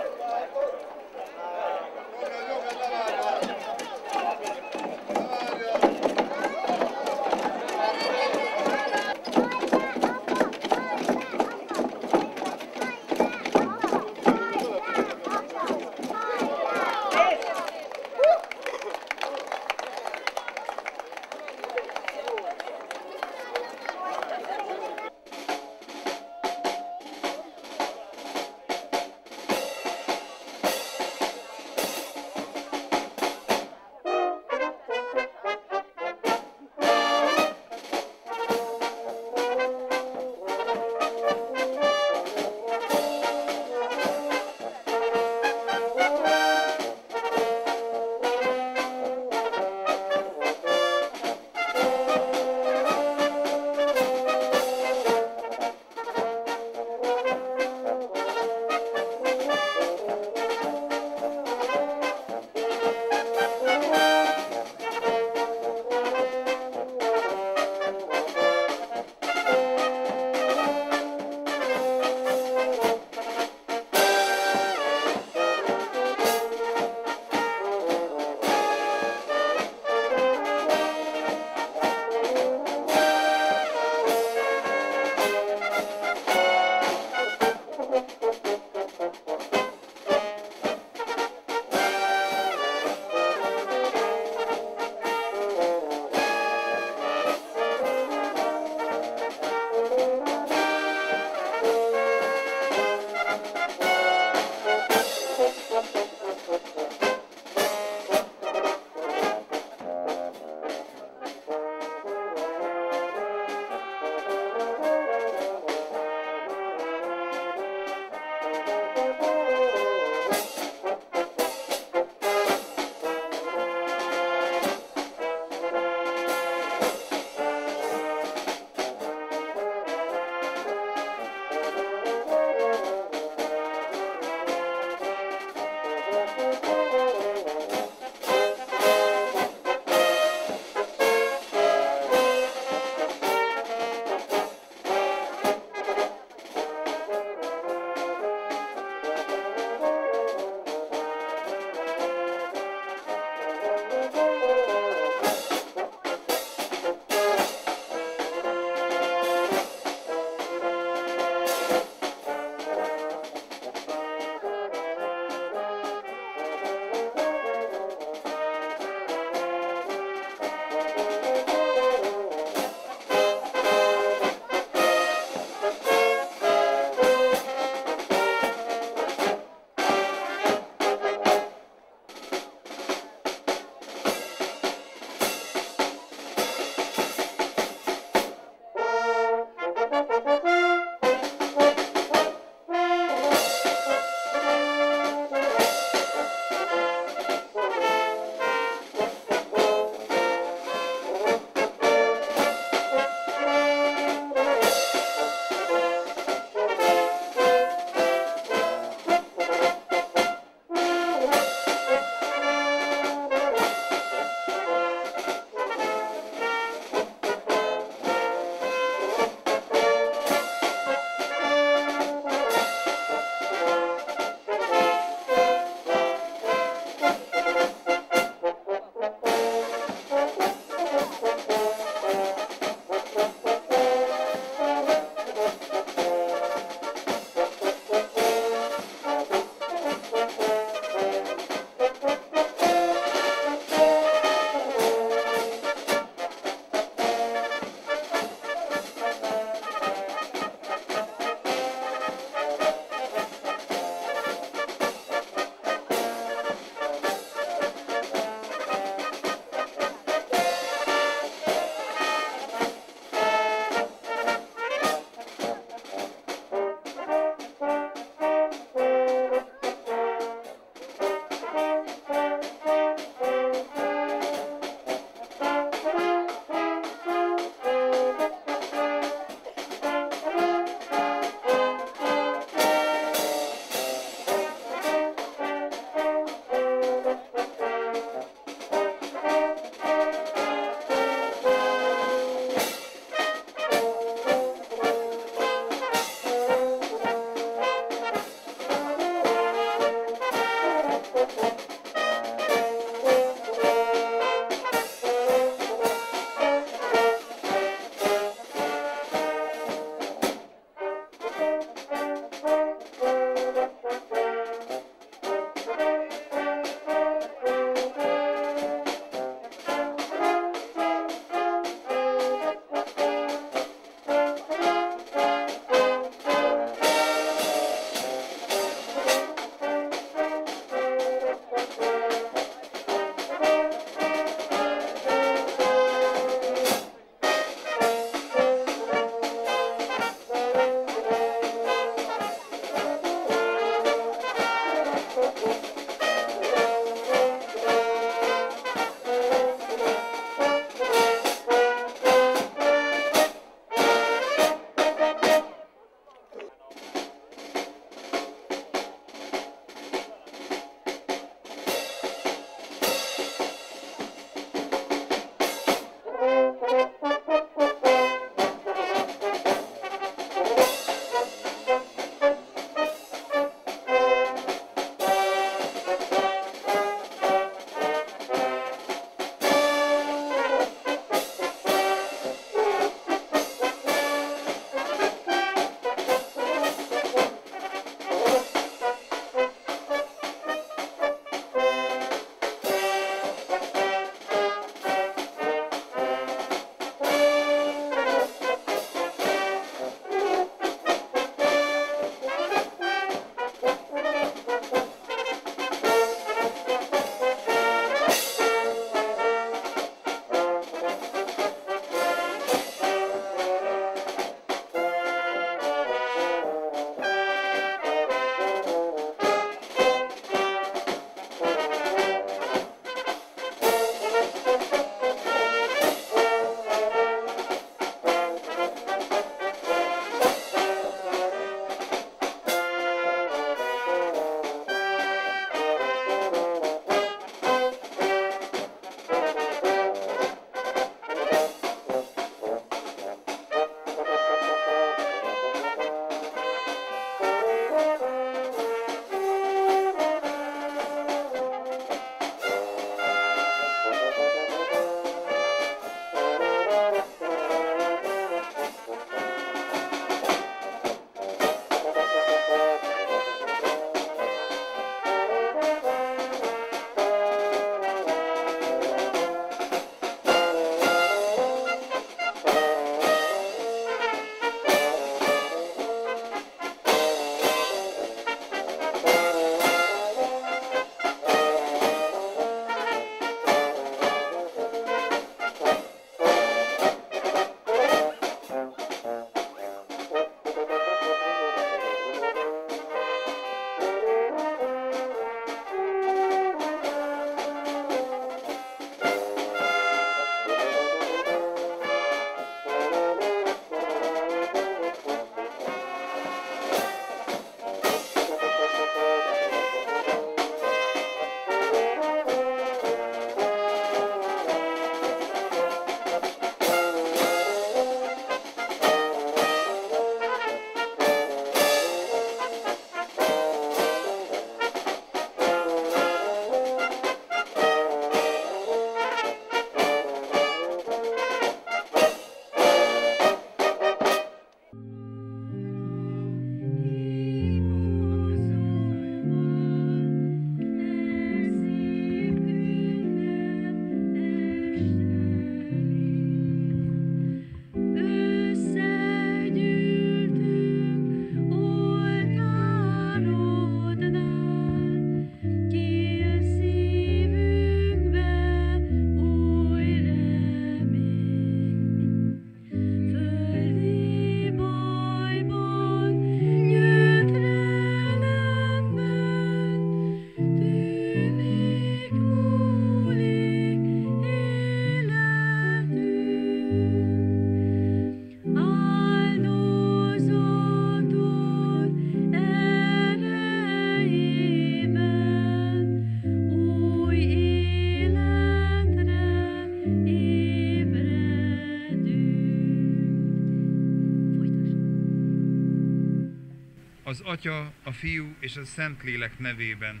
Az Atya, a Fiú és a Szentlélek nevében.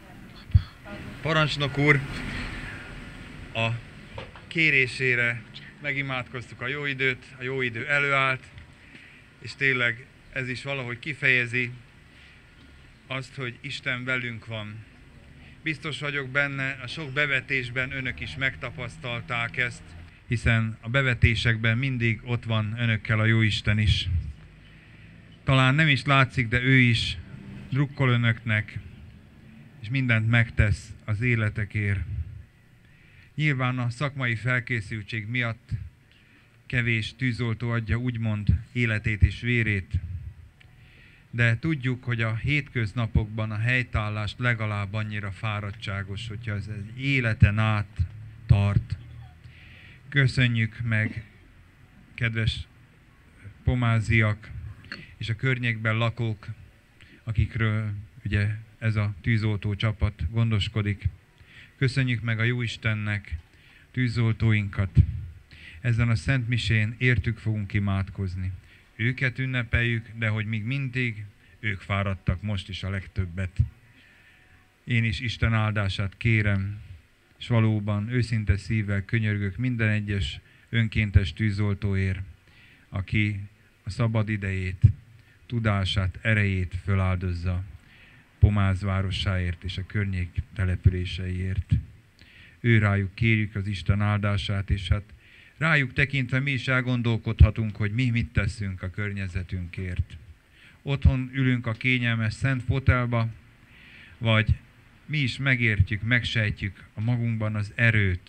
Parancsnok úr, a kérésére megimádkoztuk a jó időt, a jó idő előállt, és tényleg ez is valahogy kifejezi azt, hogy Isten velünk van. Biztos vagyok benne, a sok bevetésben önök is megtapasztalták ezt, hiszen a bevetésekben mindig ott van önökkel a Jóisten is. Talán nem is látszik, de ő is drukkol önöknek, és mindent megtesz az életekért. Nyilván a szakmai felkészültség miatt kevés tűzoltó adja úgymond életét és vérét, de tudjuk, hogy a hétköznapokban a helytállás legalább annyira fáradtságos, hogyha ez egy életen át tart. Köszönjük meg, kedves pomáziak és a környékben lakók, akikről ugye ez a tűzoltó csapat gondoskodik. Köszönjük meg a Jóistennek tűzoltóinkat. Ezen a Szent Misén értük fogunk imádkozni. Őket ünnepeljük, de hogy még mindig ők fáradtak most is a legtöbbet. Én is Isten áldását kérem, és valóban őszinte szívvel könyörgök minden egyes önkéntes tűzoltóért, aki a szabad idejét, tudását, erejét föláldozza Pomáz városáért és a környék településeiért. Ő rájuk kérjük az Isten áldását, és hát rájuk tekintve mi is elgondolkodhatunk, hogy mi mit teszünk a környezetünkért. Otthon ülünk a kényelmes szent fotelba, vagy mi is megértjük, megsejtjük a magunkban az erőt.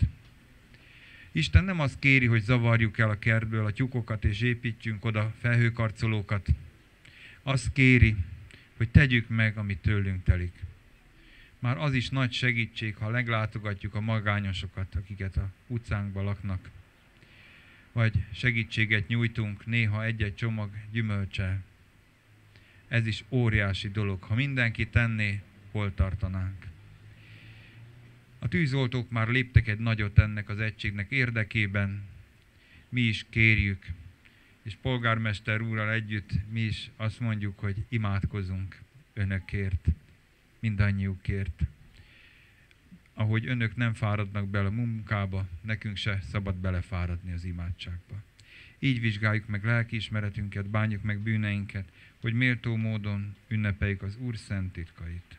Isten nem azt kéri, hogy zavarjuk el a kertből a tyúkokat és építjünk oda felhőkarcolókat. Azt kéri, hogy tegyük meg, amit tőlünk telik. Már az is nagy segítség, ha meglátogatjuk a magányosokat, akiket a utcánkban laknak. Vagy segítséget nyújtunk néha egy-egy csomag gyümölcsel. Ez is óriási dolog. Ha mindenki tenné, hol tartanánk? A tűzoltók már léptek egy nagyot ennek az egységnek érdekében. Mi is kérjük, és polgármester úrral együtt mi is azt mondjuk, hogy imádkozunk önökért, mindannyiukért. Ahogy önök nem fáradnak bele a munkába, nekünk se szabad belefáradni az imádságba. Így vizsgáljuk meg lelkiismeretünket, bánjuk meg bűneinket, hogy méltó módon ünnepeljük az Úr szent titkait.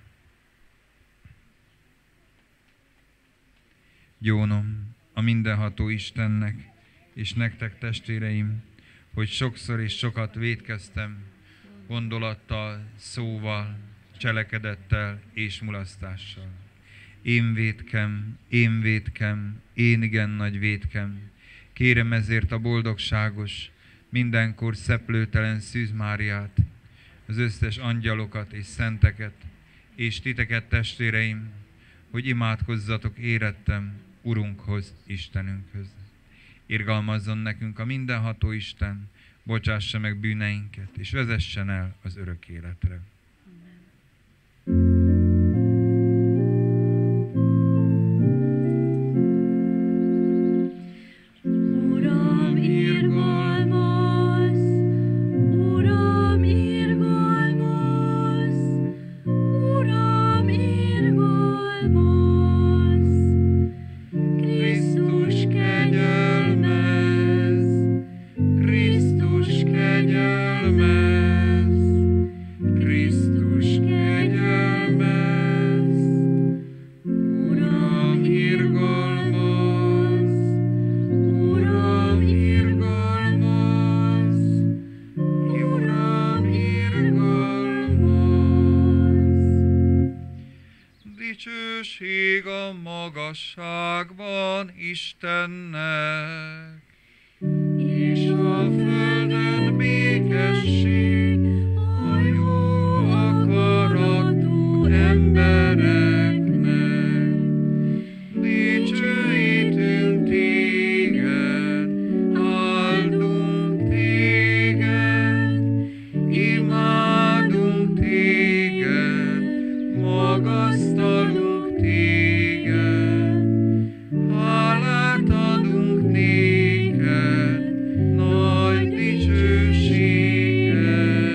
Gyónom a mindenható Istennek, és nektek testvéreim, hogy sokszor és sokat vétkeztem, gondolattal, szóval, cselekedettel és mulasztással. Én vétkem, én vétkem, én igen nagy vétkem. Kérem ezért a boldogságos, mindenkor szeplőtelen Szűz Máriát, az összes angyalokat és szenteket, és titeket testvéreim, hogy imádkozzatok érettem Urunkhoz, Istenünkhöz. Irgalmazzon nekünk a mindenható Isten, bocsássa meg bűneinket, és vezessen el az örök életre. Dicsőség a magasságban Istennek, és a földön békesség a jó akaratú embereknek. Dicsőítünk téged, áldunk téged, imádunk téged, magasztalunk téged, hálát adunk néked, nagy dicsőséget.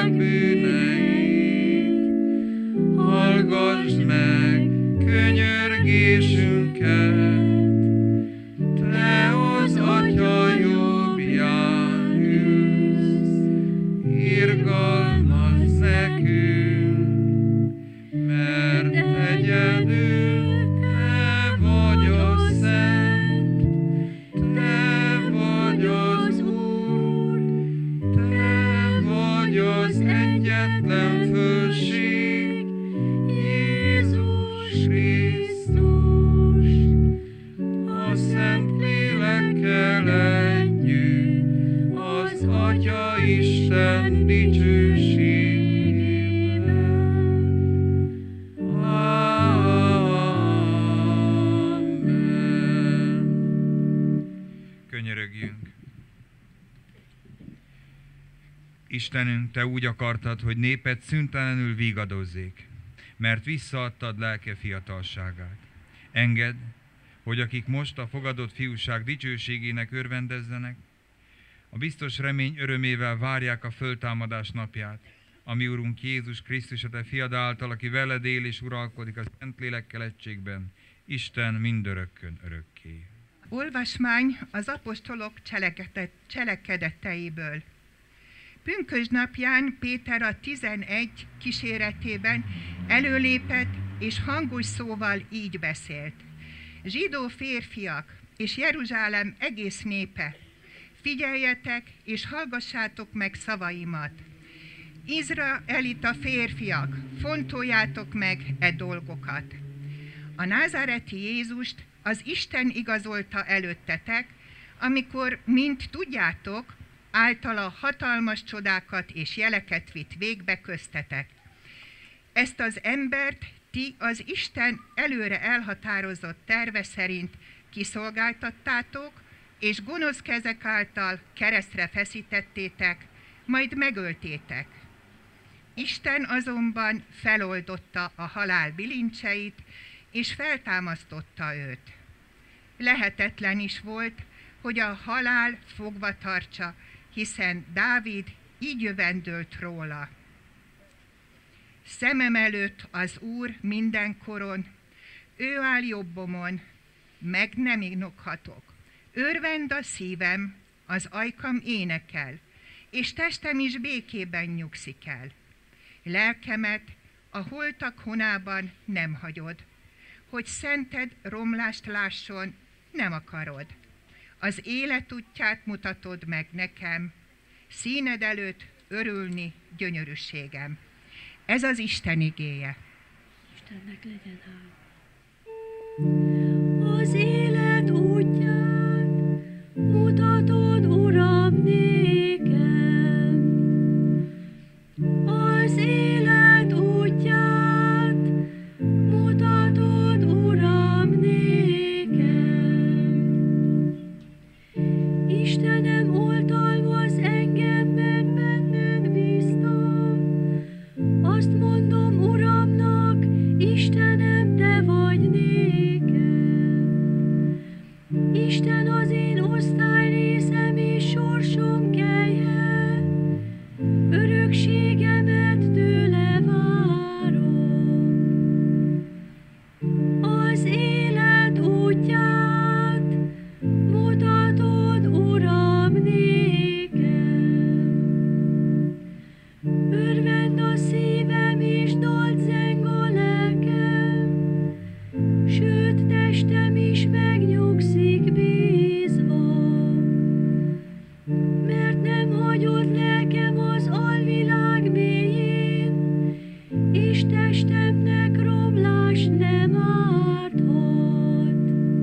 bűneink, hallgass meg könyörgésünket. Te az Atya jobbján ülsz, irgalmazz nekünk, mert egyedül Te vagy a Szent, Te vagy az Úr, Te vagy az egyetlen fölség, Jézus Krisztus, a Szent Lélekkel együtt, az Atya Isten dicsőségében. Amen. Könyörögjünk. Istenünk, Te úgy akartad, hogy néped szüntelenül vigadozzék, mert visszaadtad lelke fiatalságát. Engedd, hogy akik most a fogadott fiúság dicsőségének örvendezzenek, a biztos remény örömével várják a föltámadás napját, ami Urunk Jézus Krisztus, a Te fiad által, aki veled él és uralkodik a Szentlélekkel egységben, Isten mindörökkön örökké. Olvasmány az apostolok cselekedeteiből. Pünkösdnapján Péter a tizenegy kíséretében előlépett és hangos szóval így beszélt. Zsidó férfiak és Jeruzsálem egész népe, figyeljetek és hallgassátok meg szavaimat. Izraelita férfiak, fontoljátok meg e dolgokat. A názáreti Jézust az Isten igazolta előttetek, amikor, mint tudjátok, általa hatalmas csodákat és jeleket vitt végbe köztetek. Ezt az embert ti az Isten előre elhatározott terve szerint kiszolgáltattátok, és gonosz kezek által keresztre feszítettétek, majd megöltétek. Isten azonban feloldotta a halál bilincseit, és feltámasztotta őt. Lehetetlen is volt, hogy a halál fogva tartsa, hiszen Dávid így jövendőlt róla. Szemem előtt az Úr mindenkoron, ő áll jobbomon, meg nem inokhatok. Örvend a szívem, az ajkam énekel, és testem is békében nyugszik el. Lelkemet a holtak honában nem hagyod, hogy szented romlást lásson, nem akarod. Az élet útját mutatod meg nekem, színed előtt örülni gyönyörűségem. Ez az Isten igéje. Istennek legyen háló. Az élet útját mutatod, Uram, nékem. Az élet útját mutatod, Uram, nékem. Istenem, oltalmaz engem, mert benned bíztam. Azt mondom Uramnak, Istenem, Te vagy nékem. Isten az én osztályrészem és sorsom kelje, örökségemet tőle várom. Az élet útját mutatod, Uram, nékem. Örvend a szívem és dalt zeng a lelkem, sőt testem is megnyugszik bízva. Mert nem hagyod lelkem az alvilág mélyén, és testemnek romlás nem árthat.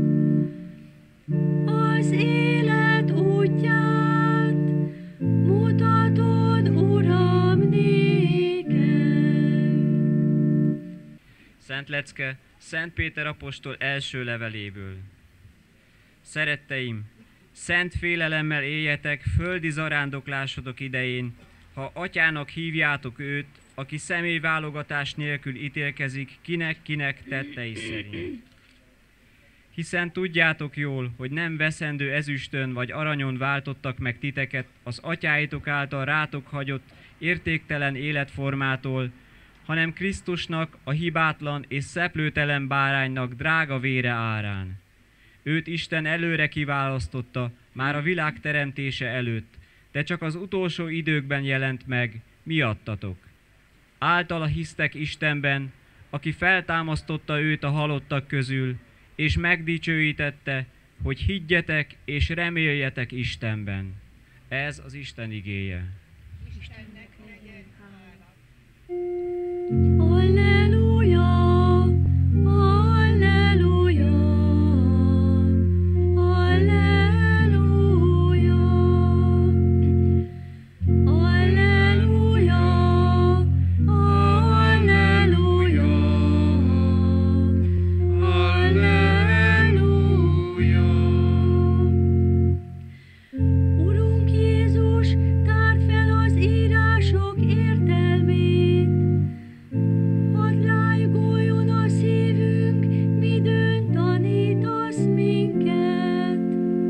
Az élet útját mutatod, Uram, nékem. Szent lecke Szent Péter apostol első leveléből. Szeretteim, szent félelemmel éljetek földi zarándoklásotok idején, ha atyának hívjátok őt, aki személyválogatás nélkül ítélkezik kinek-kinek tettei szerint. Hiszen tudjátok jól, hogy nem veszendő ezüstön vagy aranyon váltottak meg titeket az atyáitok által rátok hagyott értéktelen életformától, hanem Krisztusnak, a hibátlan és szeplőtelen báránynak drága vére árán. Őt Isten előre kiválasztotta, már a világ teremtése előtt, de csak az utolsó időkben jelent meg, miattatok. Általa hisztek Istenben, aki feltámasztotta őt a halottak közül, és megdicsőítette, hogy higgyetek és reméljetek Istenben. Ez az Isten igéje. Istennek legyen hála. Halleluja! Halleluja! Halleluja! Halleluja! Halleluja! Halleluja! Urunk Jézus, tárd fel az írások értelmét, hadd lájgoljon a szívünk, midőn tanítasz minket.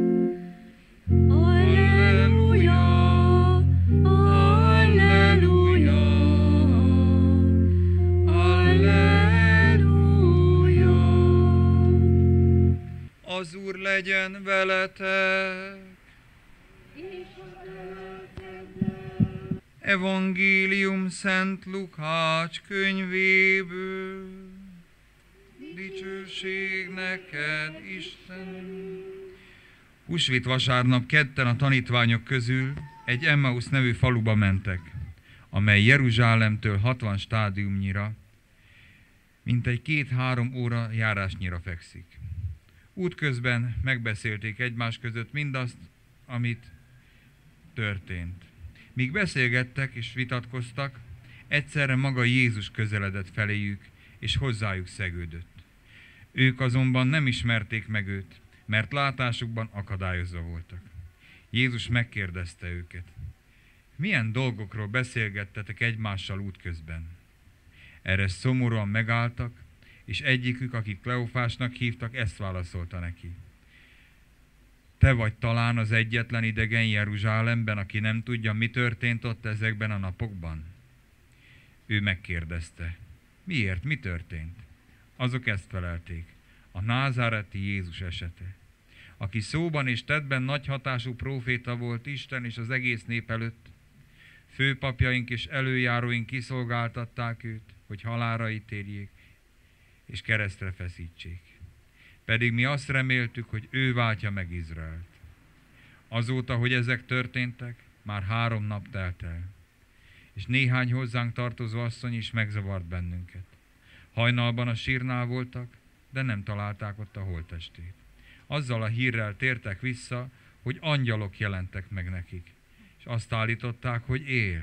Halleluja! Halleluja! Halleluja! Az Úr legyen veletek! Evangélium Szent Lukács könyvéből. Dicsőség neked, Isten! Húsvét vasárnap ketten a tanítványok közül egy Emmaus nevű faluba mentek, amely Jeruzsálemtől hatvan stádiumnyira, mintegy két-három óra járásnyira fekszik. Útközben megbeszélték egymás között mindazt, amit történt. Míg beszélgettek és vitatkoztak, egyszerre maga Jézus közeledett feléjük, és hozzájuk szegődött. Ők azonban nem ismerték meg őt, mert látásukban akadályozva voltak. Jézus megkérdezte őket: milyen dolgokról beszélgettetek egymással útközben? Erre szomorúan megálltak, és egyikük, akit Kleofásnak hívtak, ezt válaszolta neki: te vagy talán az egyetlen idegen Jeruzsálemben, aki nem tudja, mi történt ott ezekben a napokban? Ő megkérdezte: miért, mi történt? Azok ezt felelték: a názáreti Jézus esete, aki szóban és tettben nagy hatású próféta volt Isten és az egész nép előtt. Főpapjaink és előjáróink kiszolgáltatták őt, hogy halálra ítéljék és keresztre feszítsék. Pedig mi azt reméltük, hogy ő váltja meg Izraelt. Azóta, hogy ezek történtek, már három nap telt el, és néhány hozzánk tartozó asszony is megzavart bennünket. Hajnalban a sírnál voltak, de nem találták ott a holttestét. Azzal a hírrel tértek vissza, hogy angyalok jelentek meg nekik, és azt állították, hogy él.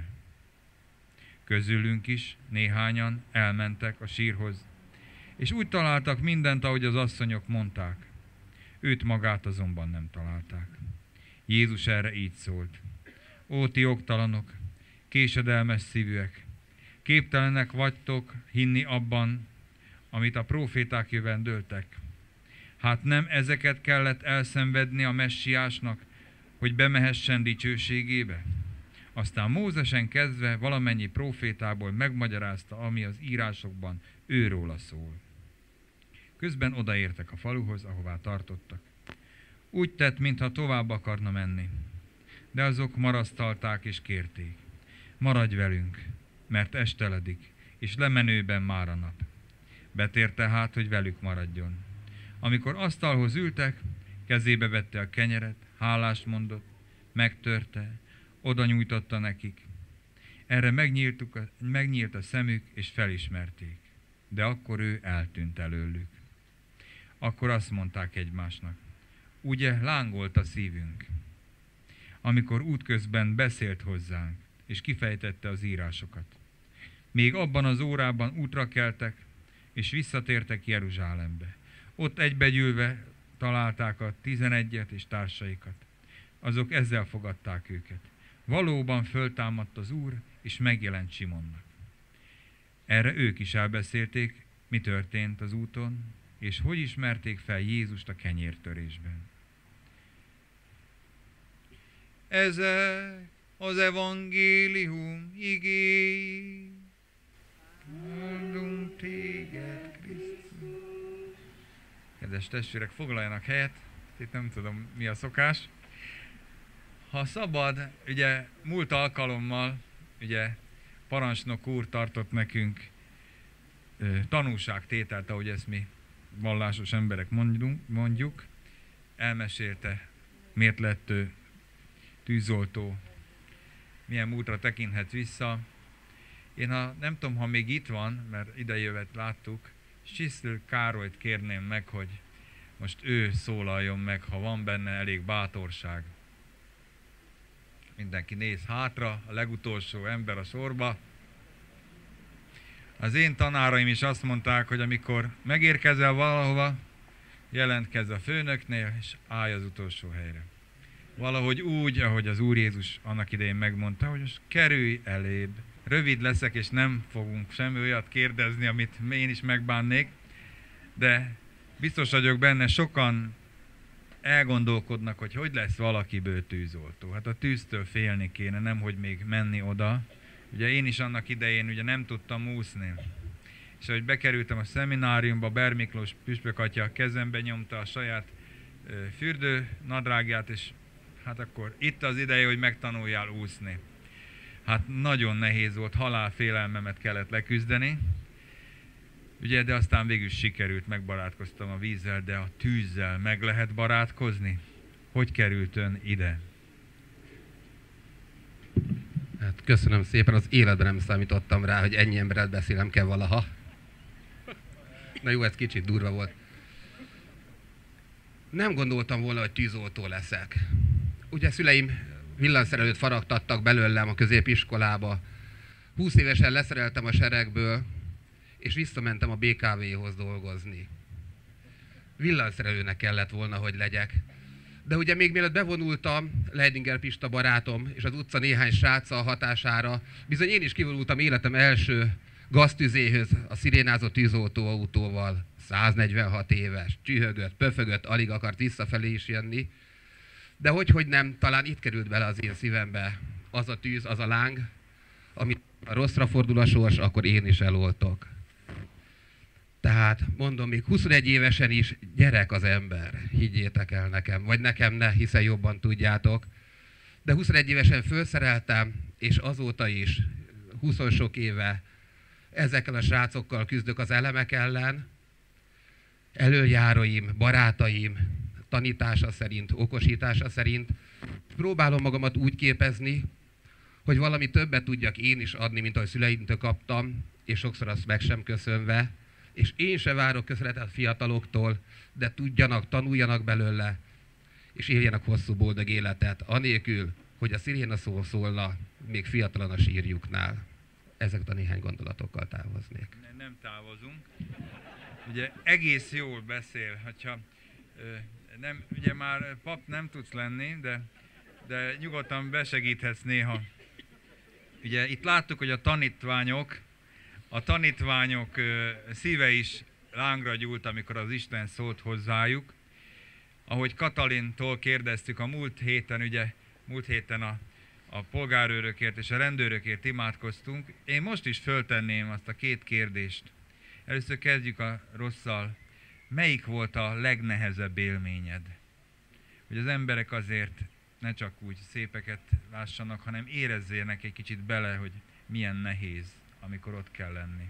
Közülünk is néhányan elmentek a sírhoz, és úgy találtak mindent, ahogy az asszonyok mondták. Őt magát azonban nem találták. Jézus erre így szólt: ó, ti oktalanok, késedelmes szívűek, képtelenek vagytok hinni abban, amit a próféták jövendöltek. Hát nem ezeket kellett elszenvedni a messiásnak, hogy bemehessen dicsőségébe? Aztán Mózesen kezdve valamennyi prófétából megmagyarázta, ami az írásokban őróla szól. Közben odaértek a faluhoz, ahová tartottak. Úgy tett, mintha tovább akarna menni, de azok marasztalták és kérték: maradj velünk, mert esteledik, és lemenőben már a nap. Betért tehát, hogy velük maradjon. Amikor asztalhoz ültek, kezébe vette a kenyeret, hálást mondott, megtörte, oda nyújtotta nekik. Erre megnyílt a szemük, és felismerték. De akkor ő eltűnt előlük. Akkor azt mondták egymásnak: ugye lángolt a szívünk, amikor útközben beszélt hozzánk, és kifejtette az írásokat. Még abban az órában útra keltek, és visszatértek Jeruzsálembe. Ott egybegyűlve találták a tizenegyet és társaikat. Azok ezzel fogadták őket: valóban föltámadt az Úr, és megjelent Simonnak. Erre ők is elbeszélték, mi történt az úton, és hogy ismerték fel Jézust a kenyértörésben. Ezek az evangélium igéi. Áldunk téged, Krisztus. Kedves testvérek, foglaljanak helyet. Itt nem tudom, mi a szokás. Ha szabad, ugye múlt alkalommal, ugye parancsnok úr tartott nekünk ö, tanúságtételt, ahogy ezt mi vallásos emberek mondjuk, mondjuk. Elmesélte, miért lett ő tűzoltó, milyen múltra tekinthet vissza. Én ha, nem tudom, ha még itt van, mert idejövet láttuk, Csiszl Károlyt kérném meg, hogy most ő szólaljon meg, ha van benne elég bátorság. Mindenki néz hátra, a legutolsó ember a sorba. Az én tanáraim is azt mondták, hogy amikor megérkezel valahova, jelentkezz a főnöknél, és állj az utolsó helyre. Valahogy úgy, ahogy az Úr Jézus annak idején megmondta, hogy most kerülj elébb. Rövid leszek, és nem fogunk semmi olyat kérdezni, amit én is megbánnék, de biztos vagyok benne, sokan elgondolkodnak, hogy hogy lesz valakiből tűzoltó. Hát a tűztől félni kéne, nem hogy még menni oda. Ugye én is annak idején ugye nem tudtam úszni. És ahogy bekerültem a szemináriumba, Ber Miklós püspök atya kezembe nyomta a saját ö, fürdő nadrágját, és hát akkor itt az ideje, hogy megtanuljál úszni. Hát nagyon nehéz volt, halálfélelmemet kellett leküzdeni. Ugye, de aztán végül sikerült, megbarátkoztam a vízzel, de a tűzzel meg lehet barátkozni? Hogy került ön ide? Hát köszönöm szépen, az életben nem számítottam rá, hogy ennyi emberrel beszélem kell valaha. Na jó, ez kicsit durva volt. Nem gondoltam volna, hogy tűzoltó leszek. Ugye szüleim villanyszerelőt faragtattak belőlem a középiskolába. húsz évesen leszereltem a seregből, és visszamentem a bé ká véhoz dolgozni. Villanyszerelőnek kellett volna, hogy legyek. De ugye még mielőtt bevonultam, Leidinger Pista barátom és az utca néhány sráccal hatására, bizony én is kivonultam életem első gaztüzéhöz a szirénázó tűzoltóautóval. száznegyvenhat éves, csühögött, pöfögött, alig akart visszafelé is jönni. De hogy, hogy nem, talán itt került bele az én szívembe az a tűz, az a láng, amit a rosszra fordul a sors, akkor én is eloltok. Tehát mondom, még huszonegy évesen is gyerek az ember, higgyétek el nekem, vagy nekem ne, hiszen jobban tudjátok. De huszonegy évesen fölszereltem, és azóta is, húsz sok éve ezekkel a srácokkal küzdök az elemek ellen. Előjáróim, barátaim, tanítása szerint, okosítása szerint próbálom magamat úgy képezni, hogy valami többet tudjak én is adni, mint ahogy szüleimtől kaptam, és sokszor azt meg sem köszönve, és én se várok köszönetet fiataloktól, de tudjanak, tanuljanak belőle, és éljenek hosszú boldog életet, anélkül, hogy a sziréna szó szólna, még fiatalon a sírjuknál. Ezeket a néhány gondolatokkal távoznék. Nem távozunk. Ugye egész jól beszél, hogyha nem, ugye már pap nem tudsz lenni, de, de nyugodtan besegíthetsz néha. Ugye itt láttuk, hogy a tanítványok, a tanítványok szíve is lángra gyúlt, amikor az Isten szólt hozzájuk. Ahogy Katalintól kérdeztük a múlt héten, ugye múlt héten a, a polgárőrökért és a rendőrökért imádkoztunk. Én most is föltenném azt a két kérdést. Először kezdjük a rosszal. Melyik volt a legnehezebb élményed? Hogy az emberek azért ne csak úgy szépeket lássanak, hanem érezzének egy kicsit bele, hogy milyen nehéz, amikor ott kell lenni.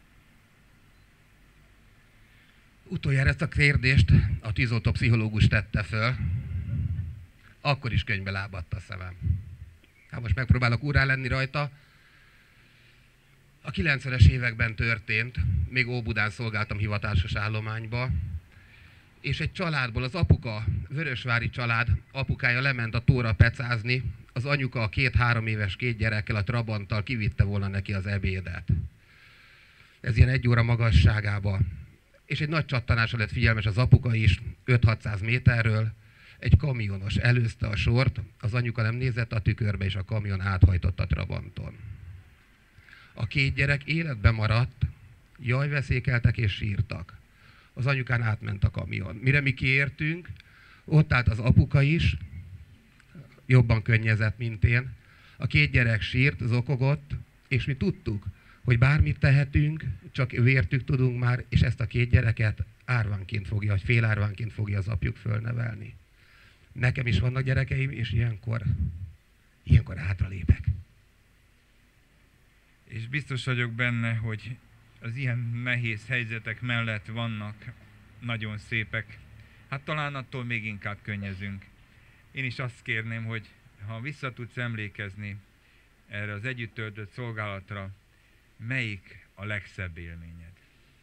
Utoljára ezt a kérdést a tűzoltó pszichológus tette föl, akkor is könyvbe lábadt a szemem. Hát most megpróbálok úrrá lenni rajta. A kilencvenes években történt, még Óbudán szolgáltam hivatásos állományba, és egy családból az apuka, vörösvári család apukája lement a tóra pecázni, az anyuka a két-három éves két gyerekkel, a trabanttal kivitte volna neki az ebédet. Ez ilyen egy óra magasságába. És egy nagy csattanásra lett figyelmes az apuka is, öt-hatszáz méterről, egy kamionos előzte a sort, az anyuka nem nézett a tükörbe, és a kamion áthajtott a trabanton. A két gyerek életben maradt, jajveszékeltek és sírtak. az anyukán átment a kamion. Mire mi kiértünk, ott állt az apuka is, jobban könnyezett, mint én. A két gyerek sírt, zokogott, és mi tudtuk, hogy bármit tehetünk, csak vértük tudunk már, és ezt a két gyereket árvánként fogja, vagy félárvánként fogja az apjuk fölnevelni. Nekem is vannak gyerekeim, és ilyenkor, ilyenkor hátralépek. És biztos vagyok benne, hogy az ilyen nehéz helyzetek mellett vannak nagyon szépek. Hát talán attól még inkább könnyezünk. Én is azt kérném, hogy ha vissza tudsz emlékezni erre az együtt töltött szolgálatra, melyik a legszebb élményed?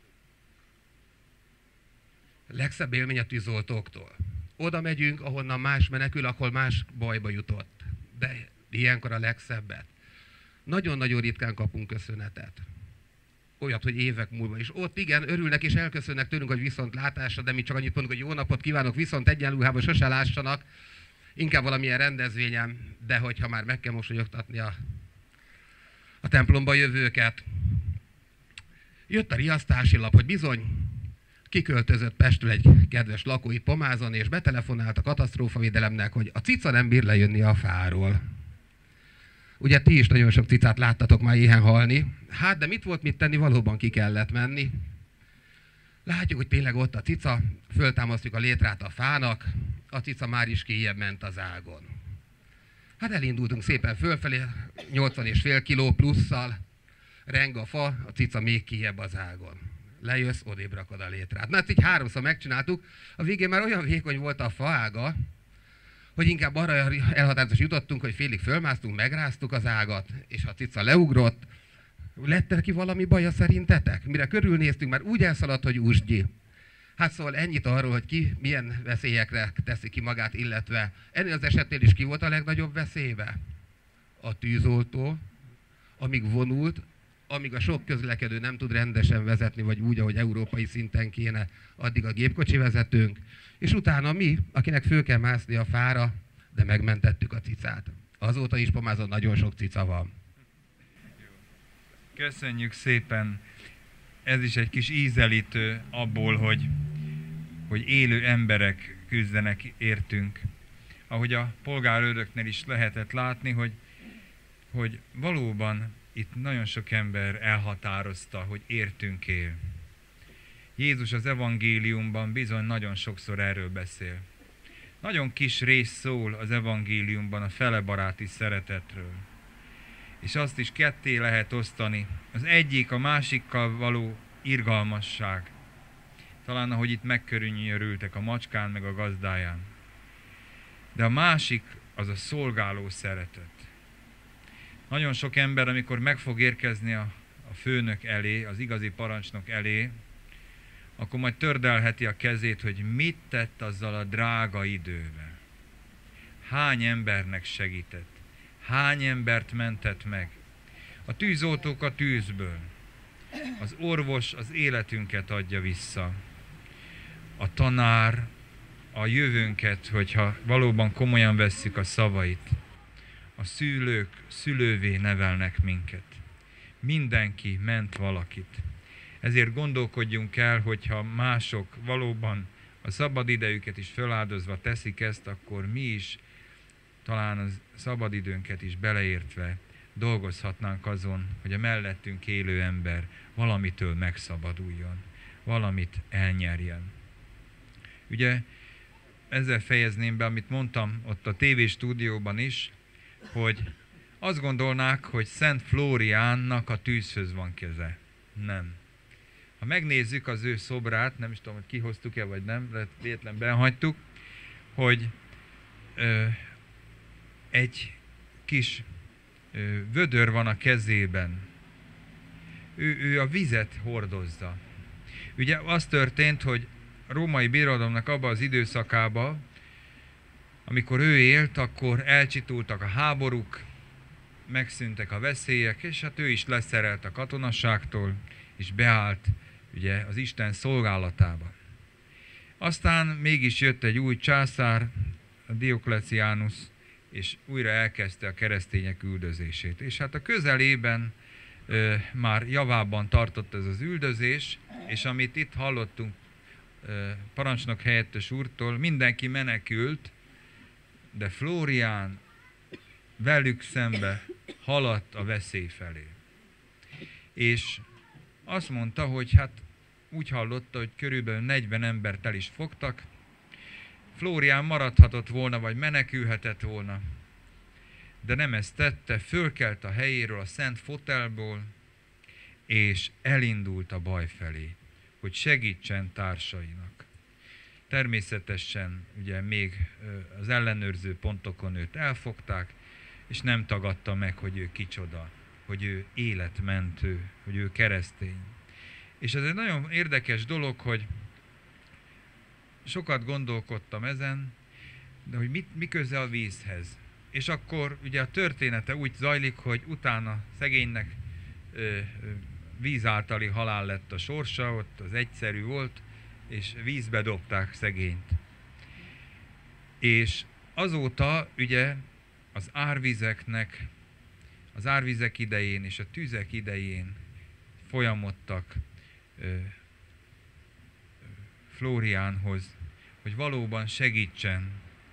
A legszebb élmény a tűzoltóktól. Oda megyünk, ahonnan más menekül, ahol más bajba jutott. De ilyenkor a legszebbet. Nagyon-nagyon ritkán kapunk köszönetet. Olyat, hogy évek múlva is. Ott igen, örülnek és elköszönnek tőlünk, hogy viszontlátásra, de mi csak annyit mondunk, hogy jó napot kívánok, viszont egyenruhában sose lássanak. Inkább valamilyen rendezvényem, de hogyha már meg kell mosolyogtatni a, a templomba jövőket. Jött a riasztási lap, hogy bizony kiköltözött Pestről egy kedves lakó itt Pomázon, és betelefonált a katasztrófavédelemnek, hogy a cica nem bír lejönni a fáról. Ugye ti is nagyon sok cicát láttatok már éhen halni. Hát, de mit volt mit tenni, valóban ki kellett menni. Látjuk, hogy tényleg ott a cica, föltámasztjuk a létrát a fának, a cica már is kijjebb ment az ágon. Hát elindultunk szépen fölfelé, nyolcvan és fél kiló plusszal, reng a fa, a cica még kijjebb az ágon. Lejössz, odébb rakod a létrát. Na, ezt így háromszor megcsináltuk, a végén már olyan vékony volt a faága, hogy inkább arra elhatározásra jutottunk, hogy félig fölmásztunk, megráztuk az ágat, és a cica leugrott. Lett neki valami baja szerintetek? Mire körülnéztünk, már úgy elszaladt, hogy úsgyi. Hát szóval ennyit arról, hogy ki milyen veszélyekre teszi ki magát, illetve ennél az esetnél is ki volt a legnagyobb veszélybe? A tűzoltó, amíg vonult, amíg a sok közlekedő nem tud rendesen vezetni, vagy úgy, ahogy európai szinten kéne, addig a gépkocsi vezetőnk, és utána mi, akinek föl kell mászni a fára, de megmentettük a cicát. Azóta is Pomázon nagyon sok cica van. Köszönjük szépen! Ez is egy kis ízelítő abból, hogy, hogy élő emberek küzdenek értünk. Ahogy a polgárőröknél is lehetett látni, hogy, hogy valóban itt nagyon sok ember elhatározta, hogy értünk él. Jézus az evangéliumban bizony nagyon sokszor erről beszél. Nagyon kis rész szól az evangéliumban a felebaráti szeretetről. És azt is ketté lehet osztani. Az egyik a másikkal való irgalmasság. Talán ahogy itt megkörülnyörültek a macskán meg a gazdáján. De a másik az a szolgáló szeretet. Nagyon sok ember, amikor meg fog érkezni a, a főnök elé, az igazi parancsnok elé, akkor majd tördelheti a kezét, hogy mit tett azzal a drága idővel. Hány embernek segített, hány embert mentett meg. A tűzoltók a tűzből, az orvos az életünket adja vissza. A tanár a jövőnket, hogyha valóban komolyan vesszük a szavait. A szülők szülővé nevelnek minket. Mindenki ment valakit. Ezért gondolkodjunk el, hogyha mások valóban a szabad idejüket is feláldozva teszik ezt, akkor mi is talán a szabadidőnket is beleértve dolgozhatnánk azon, hogy a mellettünk élő ember valamitől megszabaduljon, valamit elnyerjen. Ugye ezzel fejezném be, amit mondtam ott a tévéstúdióban is, hogy azt gondolnák, hogy Szent Flóriánnak a tűzhöz van keze. Nem. Ha megnézzük az ő szobrát, nem is tudom, hogy kihoztuk-e vagy nem, de véletlen benhagytuk, hogy ö, egy kis ö, vödör van a kezében. Ő, ő a vizet hordozza. Ugye az történt, hogy a római birodalomnak abban az időszakában, amikor ő élt, akkor elcsitultak a háborúk, megszűntek a veszélyek, és hát ő is leszerelt a katonasságtól, és beállt ugye az Isten szolgálatába. Aztán mégis jött egy új császár, a Dioklecianus, és újra elkezdte a keresztények üldözését. És hát a közelében e, már javában tartott ez az üldözés, és amit itt hallottunk parancsnok helyettes úrtól, mindenki menekült, de Flórián velük szembe haladt a veszély felé. És azt mondta, hogy hát úgy hallotta, hogy körülbelül negyven embert el is fogtak. Flórián maradhatott volna, vagy menekülhetett volna, de nem ezt tette, fölkelt a helyéről, a szent fotelból, és elindult a baj felé, hogy segítsen társainak. Természetesen ugye még az ellenőrző pontokon őt elfogták, és nem tagadta meg, hogy ő kicsoda, hogy ő életmentő, hogy ő keresztény. És ez egy nagyon érdekes dolog, hogy sokat gondolkodtam ezen, de hogy mit, mi köze a vízhez. És akkor ugye a története úgy zajlik, hogy utána szegénynek ö, ö, víz általi halál lett a sorsa, ott az egyszerű volt, és vízbe dobták szegényt. És azóta ugye az árvizeknek, az árvizek idején és a tüzek idején folyamodtak ö, ö, Flóriánhoz, hogy valóban segítsen.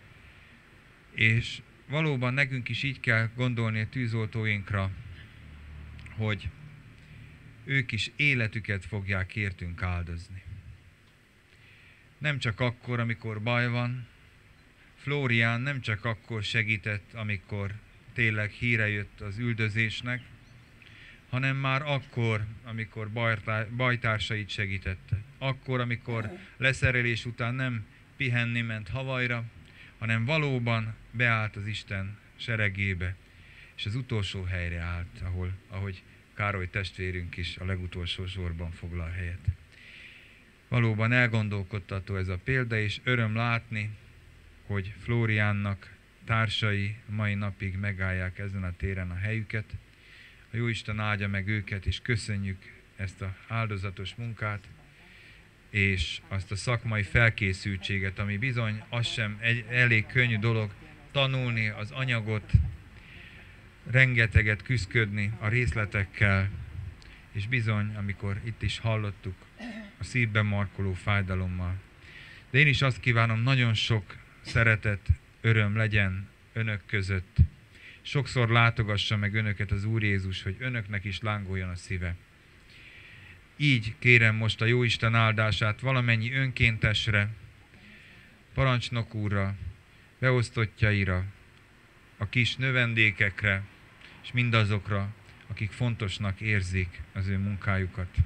És valóban nekünk is így kell gondolni a tűzoltóinkra, hogy ők is életüket fogják értünk áldozni. Nem csak akkor, amikor baj van, Flórián nem csak akkor segített, amikor tényleg híre jött az üldözésnek, hanem már akkor, amikor bajtársait segítette. Akkor, amikor leszerelés után nem pihenni ment havajra, hanem valóban beállt az Isten seregébe, és az utolsó helyre állt, ahol, ahogy Károly testvérünk is a legutolsó sorban foglal helyet. Valóban elgondolkodtató ez a példa, és öröm látni, hogy Flóriánnak társai mai napig megállják ezen a téren a helyüket. A Jóisten áldja meg őket, és köszönjük ezt az áldozatos munkát, és azt a szakmai felkészültséget, ami bizony az sem egy elég könnyű dolog, tanulni az anyagot, rengeteget küszködni a részletekkel, és bizony, amikor itt is hallottuk, a szívben markoló fájdalommal. De én is azt kívánom, nagyon sok szeretet, öröm legyen önök között. Sokszor látogassa meg önöket az Úr Jézus, hogy önöknek is lángoljon a szíve. Így kérem most a Jóisten áldását valamennyi önkéntesre, parancsnok úrra, beosztottjaira, a kis növendékekre, és mindazokra, akik fontosnak érzik az ő munkájukat.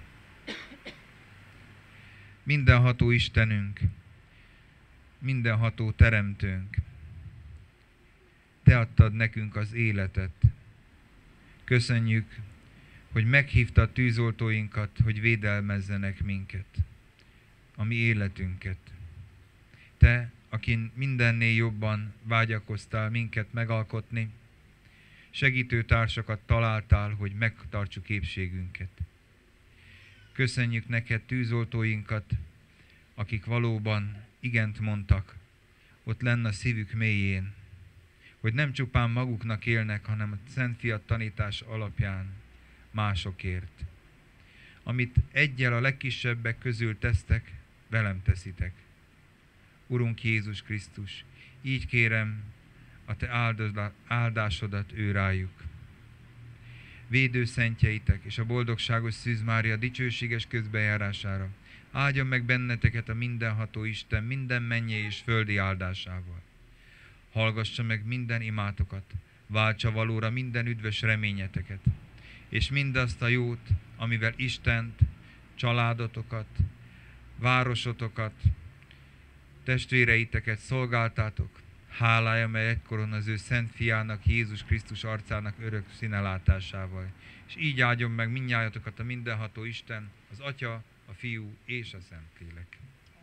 Mindenható Istenünk, mindenható Teremtőnk, Te adtad nekünk az életet. Köszönjük, hogy meghívtad tűzoltóinkat, hogy védelmezzenek minket, a mi életünket. Te, akin mindennél jobban vágyakoztál minket megalkotni, segítőtársakat találtál, hogy megtartsuk épségünket. Köszönjük neked tűzoltóinkat, akik valóban igent mondtak, ott lenn a szívük mélyén, hogy nem csupán maguknak élnek, hanem a Szent Fiat tanítás alapján másokért. Amit egyel a legkisebbek közül tesztek, velem teszitek. Urunk Jézus Krisztus, így kérem a Te áldásodat ő rájuk. Védőszentjeitek és a boldogságos Szűz Mária dicsőséges közbenjárására áldjon meg benneteket a mindenható Isten minden mennyei és földi áldásával. Hallgassa meg minden imátokat, váltsa valóra minden üdvös reményeteket, és mindazt a jót, amivel Istent, családotokat, városotokat, testvéreiteket szolgáltátok, hálája, mely egykoron az ő szent fiának, Jézus Krisztus arcának örök színelátásával. És így áldjon meg mindnyájatokat a mindenható Isten, az Atya, a Fiú és a Szentlélek.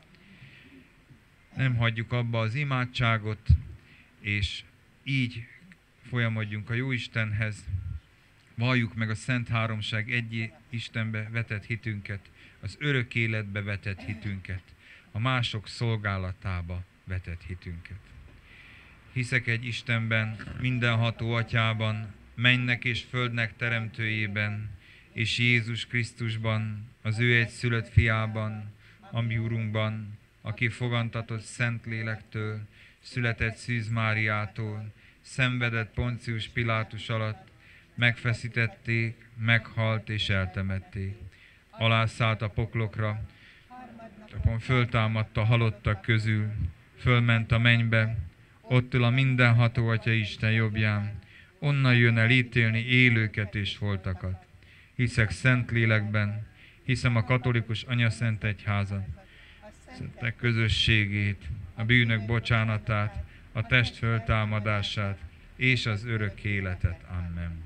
Nem hagyjuk abba az imádságot, és így folyamodjunk a Jóistenhez, valljuk meg a Szent Háromság egy Istenbe vetett hitünket, az örök életbe vetett hitünket, a mások szolgálatába vetett hitünket. Hiszek egy Istenben, mindenható Atyában, mennek és földnek teremtőjében, és Jézus Krisztusban, az ő egyszülött fiában, ami Urunkban, aki fogantatott Szentlélektől, született Szűz Máriától, szenvedett Poncius Pilátus alatt, megfeszítették, meghalt és eltemették. Alászállt a poklokra, akkor föltámadt a halottak közül, fölment a mennybe, ott ül a mindenható Atya Isten jobbján, onnan jön el ítélni élőket és holtakat. Hiszek Szentlélekben, hiszem a katolikus anyaszent egyházat, szentek közösségét, a bűnök bocsánatát, a test föltámadását és az örök életet. Amen.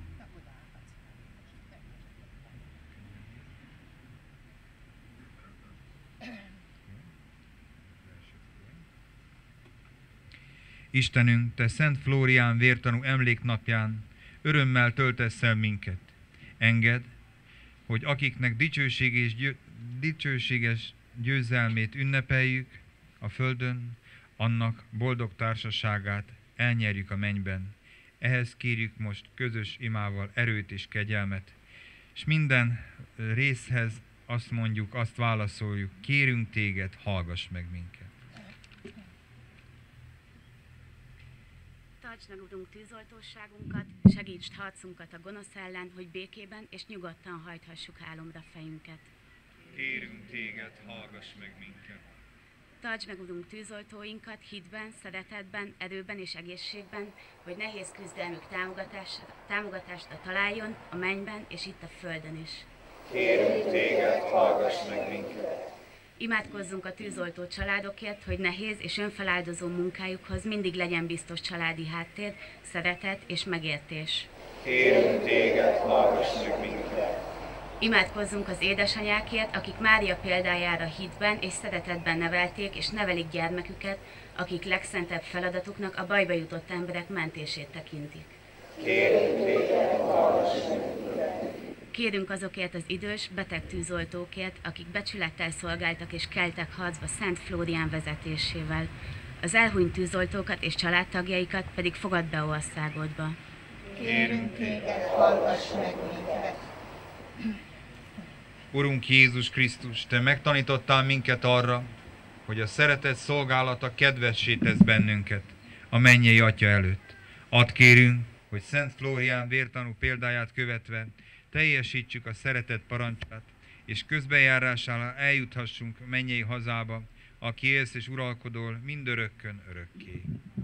Istenünk, Te Szent Flórián vértanú emléknapján örömmel töltesz el minket. Engedd, hogy akiknek dicsőséges, győ, dicsőséges győzelmét ünnepeljük a földön, annak boldog társaságát elnyerjük a mennyben. Ehhez kérjük most közös imával erőt és kegyelmet, és minden részhez azt mondjuk, azt válaszoljuk, kérünk Téged, hallgass meg minket. Tartsd meg, Urunk, tűzoltóságunkat, segítsd harcunkat a gonosz ellen, hogy békében és nyugodtan hajthassuk álomra fejünket. Kérünk Téged, hallgass meg minket. Tartsd meg, Urunk, tűzoltóinkat hitben, szeretetben, erőben és egészségben, hogy nehéz küzdelmük támogatást, támogatást találjon a mennyben és itt a földön is. Kérünk Téged, hallgass meg minket. Imádkozzunk a tűzoltó családokért, hogy nehéz és önfeláldozó munkájukhoz mindig legyen biztos családi háttér, szeretet és megértés. Kérünk Téged, hallgass meg minket. Imádkozzunk az édesanyákért, akik Mária példájára hitben és szeretetben nevelték és nevelik gyermeküket, akik legszentebb feladatuknak a bajba jutott emberek mentését tekintik. Kérünk Téged, hallgass meg minket. Kérünk azokért az idős, beteg tűzoltókért, akik becsülettel szolgáltak és keltek harcba Szent Flórián vezetésével. Az elhunyt tűzoltókat és családtagjaikat pedig fogadd be országodba. Kérünk Téged, hallgass meg minket. Urunk Jézus Krisztus, Te megtanítottál minket arra, hogy a szeretet szolgálata kedvessé tesz bennünket a mennyei Atya előtt. Add kérünk, hogy Szent Flórián vértanú példáját követve teljesítsük a szeretet parancsát, és közbenjárásával eljuthassunk mennyei hazába, aki élsz és uralkodol mindörökkön örökké.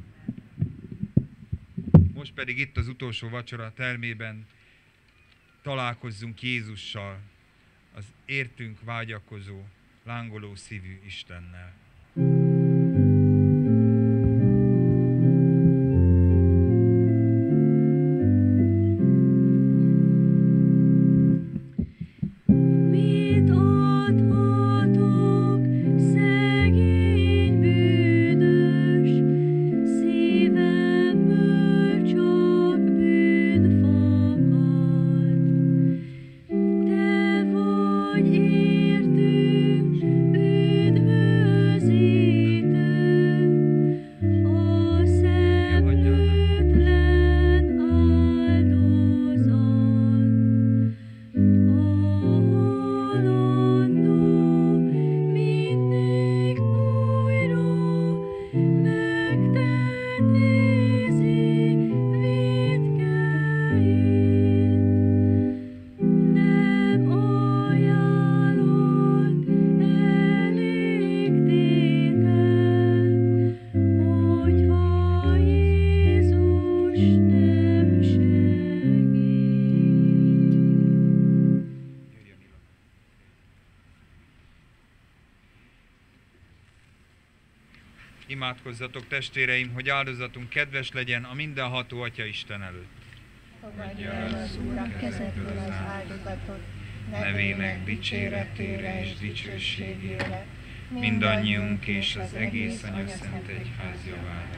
Most pedig itt az utolsó vacsora termében találkozzunk Jézussal, az értünk vágyakozó, lángoló szívű Istennel. Imádkozzatok, testvéreim, hogy áldozatunk kedves legyen a mindenható Atya Isten előtt. Fogadja el az Úr a kezedből az áldozatot, nevének dicséretére és dicsőségére, mindannyiunk és az egész Anyaszent Egyház javára.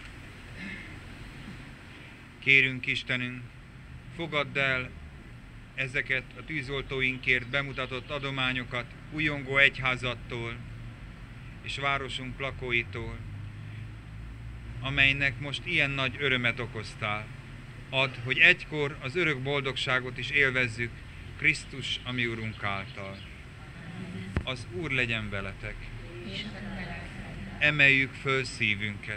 Kérünk Istenünk, fogadd el ezeket a tűzoltóinkért bemutatott adományokat újongó egyházattól és városunk lakóitól, amelynek most ilyen nagy örömet okoztál. Add, hogy egykor az örök boldogságot is élvezzük Krisztus, a mi Urunk által. Az Úr legyen veletek. Emeljük föl szívünket.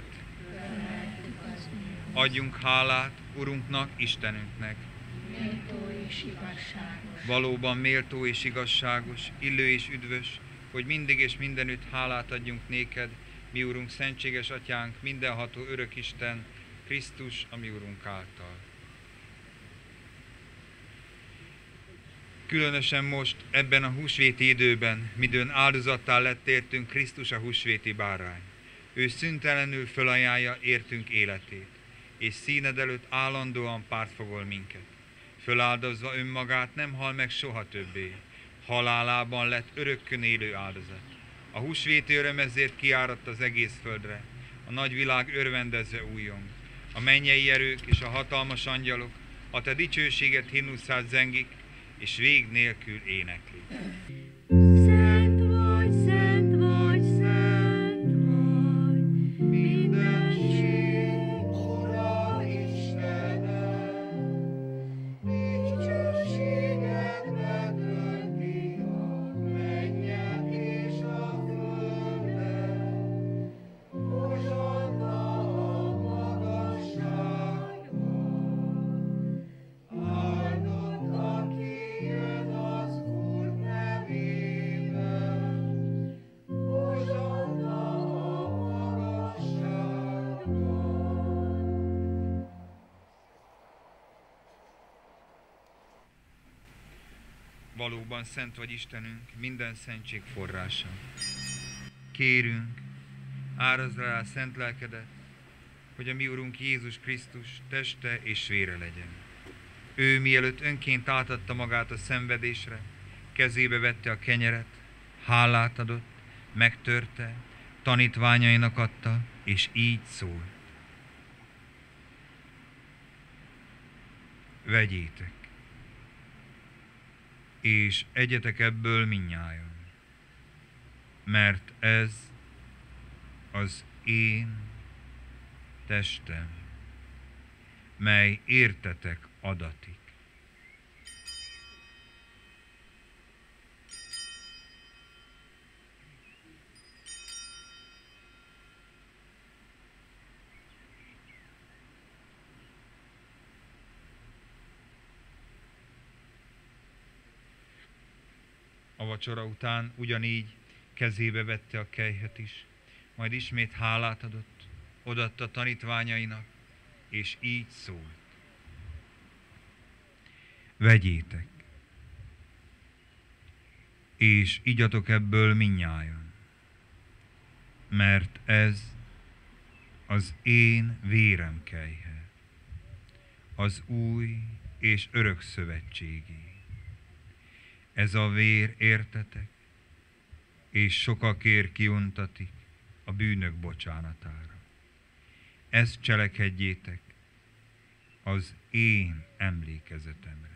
Adjunk hálát Urunknak, Istenünknek. Méltó és igazságos. Valóban méltó és igazságos, illő és üdvös, hogy mindig és mindenütt hálát adjunk néked, mi Urunk, szentséges Atyánk, mindenható örök Isten, Krisztus, a mi Urunk által. Különösen most, ebben a húsvéti időben, midőn áldozattá lett értünk Krisztus, a húsvéti bárány. Ő szüntelenül fölajánlja értünk életét, és színed előtt állandóan pártfogol minket. Föláldozva önmagát nem hal meg soha többé, halálában lett örökkön élő áldozat. A húsvéti öröm ezért kiáradt az egész földre, a nagy világ örvendezve újjong. A mennyei erők és a hatalmas angyalok a te dicsőséget himnuszát zengik, és vég nélkül éneklik. Szent vagy, szent vagy, szent vagy, mindenség, Ura Istenem, dicsőséged betölti a mennyet és a földet. Hozsanna a magasságban, áldott, aki jön az Úr nevében. Hozsanna a magasságban. Valóban szent vagy Istenünk, minden szentség forrása. Kérünk, árazd rá szent lelkedet, hogy a mi Urunk Jézus Krisztus teste és vére legyen. Ő mielőtt önként átadta magát a szenvedésre, kezébe vette a kenyeret, hálát adott, megtörte, tanítványainak adta, és így szólt. Vegyétek, és egyetek ebből mindnyájan, mert ez az én testem, mely értetek adatik. A vacsora után ugyanígy kezébe vette a kelyhet is, majd ismét hálát adott, odaadta tanítványainak, és így szólt. Vegyétek, és igyatok ebből mindnyájan, mert ez az én vérem kelyhe, az új és örök szövetségé. Ez a vér értetek, és sokakért kiuntatik a bűnök bocsánatára. Ezt cselekedjétek az én emlékezetemre.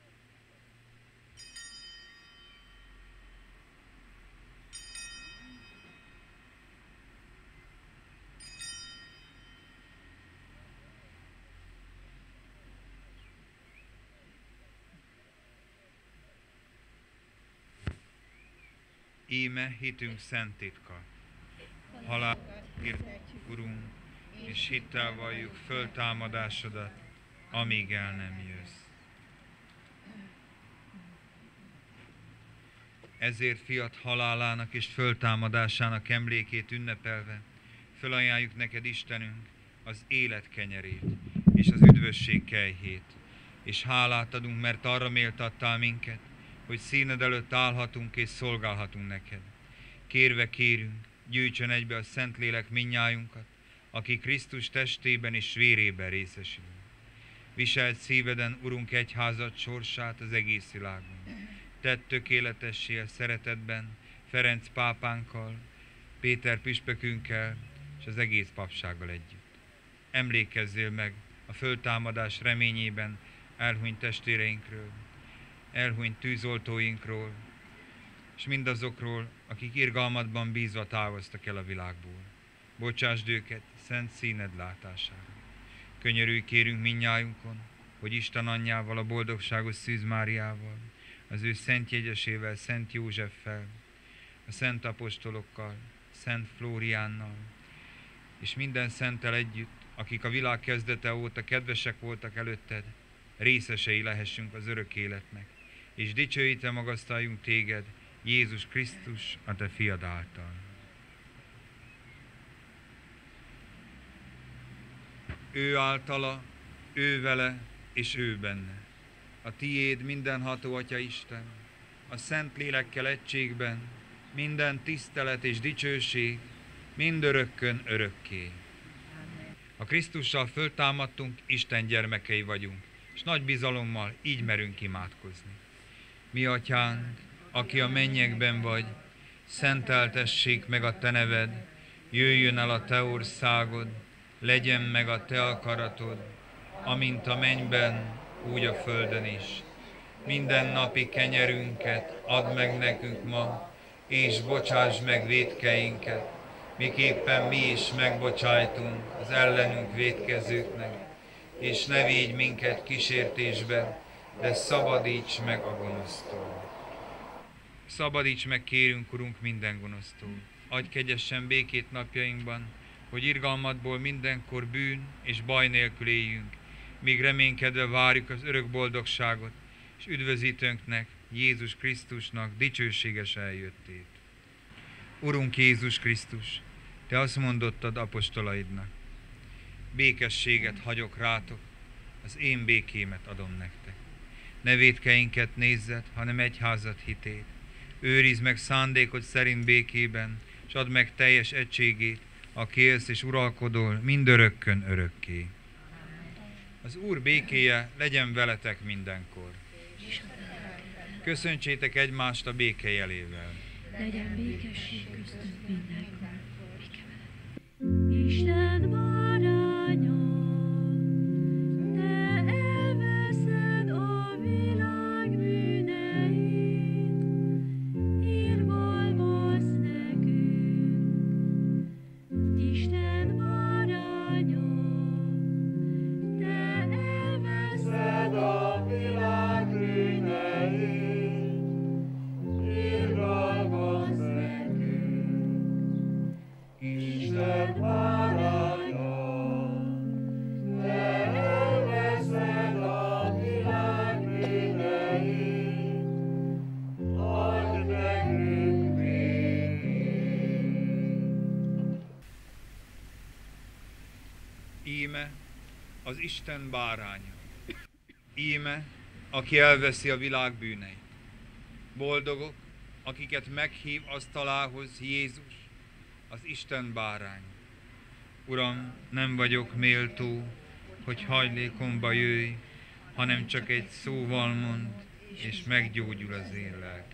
Íme hitünk szent titka. Halál hirdetjük, Urunk, és hittel valljuk föltámadásodat, amíg el nem jössz. Ezért fiat halálának és föltámadásának emlékét ünnepelve, fölajánljuk neked, Istenünk, az élet kenyerét és az üdvösség kelyhét, és hálát adunk, mert arra méltattál minket, hogy színed előtt állhatunk és szolgálhatunk neked. Kérve kérünk, gyűjtsön egybe a Szentlélek mindnyájunkat, aki Krisztus testében és vérében részesül. Viseld szíveden, Urunk, egyházad sorsát az egész világon. Tedd tökéletessé a szeretetben Ferenc pápánkkal, Péter püspökünkkel és az egész papsággal együtt. Emlékezzél meg a föltámadás reményében elhunyt testvéreinkről, elhunyt tűzoltóinkról, és mindazokról, akik irgalmadban bízva távoztak el a világból. Bocsásd őket szent színed látására. Könyörülj kérünk mindnyájunkon, hogy Isten anyjával, a boldogságos Szűz Máriával, az ő szent jegyesével, Szent Józseffel, a szent apostolokkal, Szent Flóriánnal, és minden szenttel együtt, akik a világ kezdete óta kedvesek voltak előtted, részesei lehessünk az örök életnek, és dicsőítve magasztaljunk téged, Jézus Krisztus, a te fiad által. Ő általa, ő vele, és ő benne. A tiéd mindenható Atya Isten, a Szent Lélekkel egységben, minden tisztelet és dicsőség, mindörökkön örökké. A Krisztussal föltámadtunk, Isten gyermekei vagyunk, és nagy bizalommal így merünk imádkozni. Mi Atyánk, aki a mennyekben vagy, szenteltessék meg a te neved, jöjjön el a te országod, legyen meg a te akaratod, amint a mennyben, úgy a földön is. Minden napi kenyerünket add meg nekünk ma, és bocsáss meg vétkeinket, miképpen mi is megbocsájtunk az ellenünk vétkezőknek, és ne védj minket kísértésbe, de szabadíts meg a gonosztól. Szabadíts meg, kérünk, Urunk, minden gonosztól. Adj kegyesen békét napjainkban, hogy irgalmadból mindenkor bűn és baj nélkül éljünk, míg reménykedve várjuk az örök boldogságot, és üdvözítőnknek, Jézus Krisztusnak dicsőséges eljöttét. Urunk Jézus Krisztus, te azt mondottad apostolaidnak, békességet hagyok rátok, az én békémet adom nektek. Ne vétkeinket nézzed, hanem egyházat hitét. Őrizd meg szándékod szerint békében, és add meg teljes egységét, aki élsz és uralkodol mindörökkön örökké. Az Úr békéje legyen veletek mindenkor. Köszöntsétek egymást a béke jelével. Legyen békesség köztünk mindenkor. Isten báránya, te elveszed a világ bűneit, irgalmazz nekünk. Isten báránya, te elveszed a világ bűneit, irgalmazz nekünk. Isten báránya, te elveszed a világ bűneit, add nekünk békét. Íme az Isten báránya. Íme, aki elveszi a világ bűneit. Boldogok, akiket meghív asztalához Jézus, az Isten bárány. Uram, nem vagyok méltó, hogy hajlékomba jöjj, hanem csak egy szóval mond, és meggyógyul az én lelkem.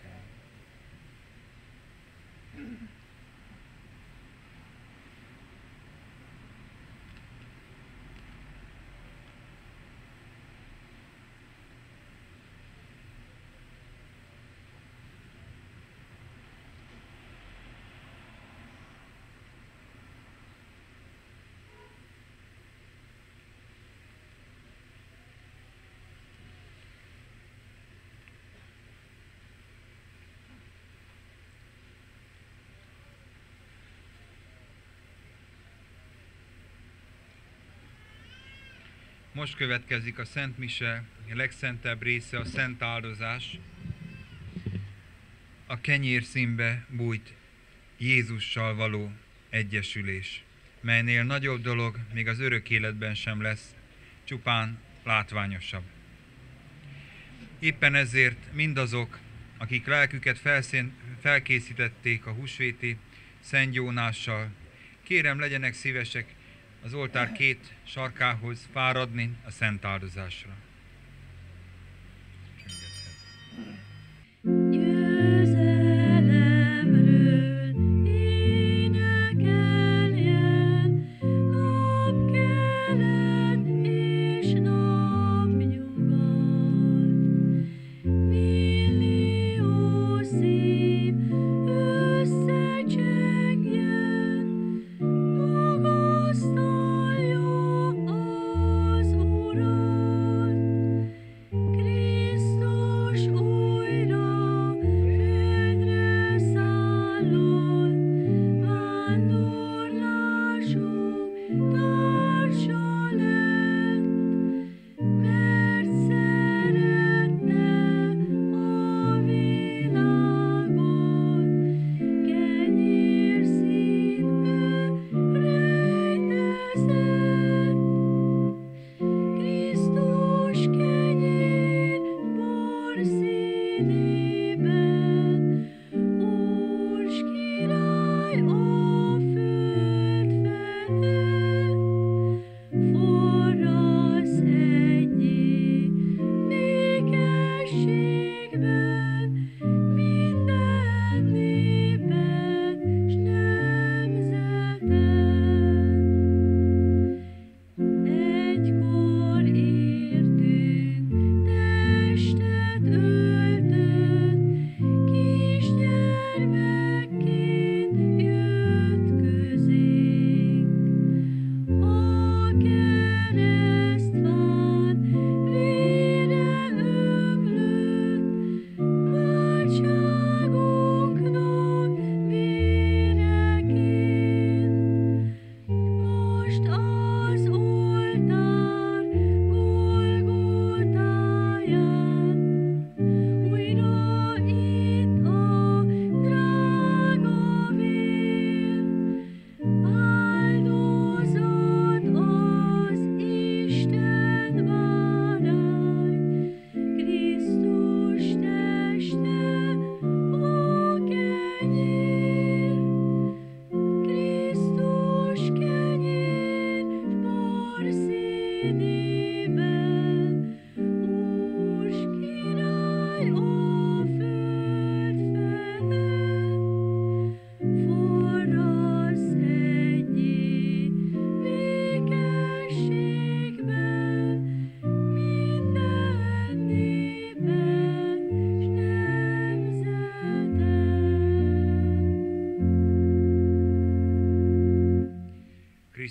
Most következik a Szent Mise, a legszentebb része, a Szent Áldozás. A kenyérszínbe bújt Jézussal való egyesülés, melynél nagyobb dolog még az örök életben sem lesz, csupán látványosabb. Éppen ezért mindazok, akik lelküket felszín, felkészítették a húsvéti szentgyónással, kérem, legyenek szívesek az oltár két sarkához fáradni a szent áldozásra. Győzelemről énekeljen, napkelet és napnyugat.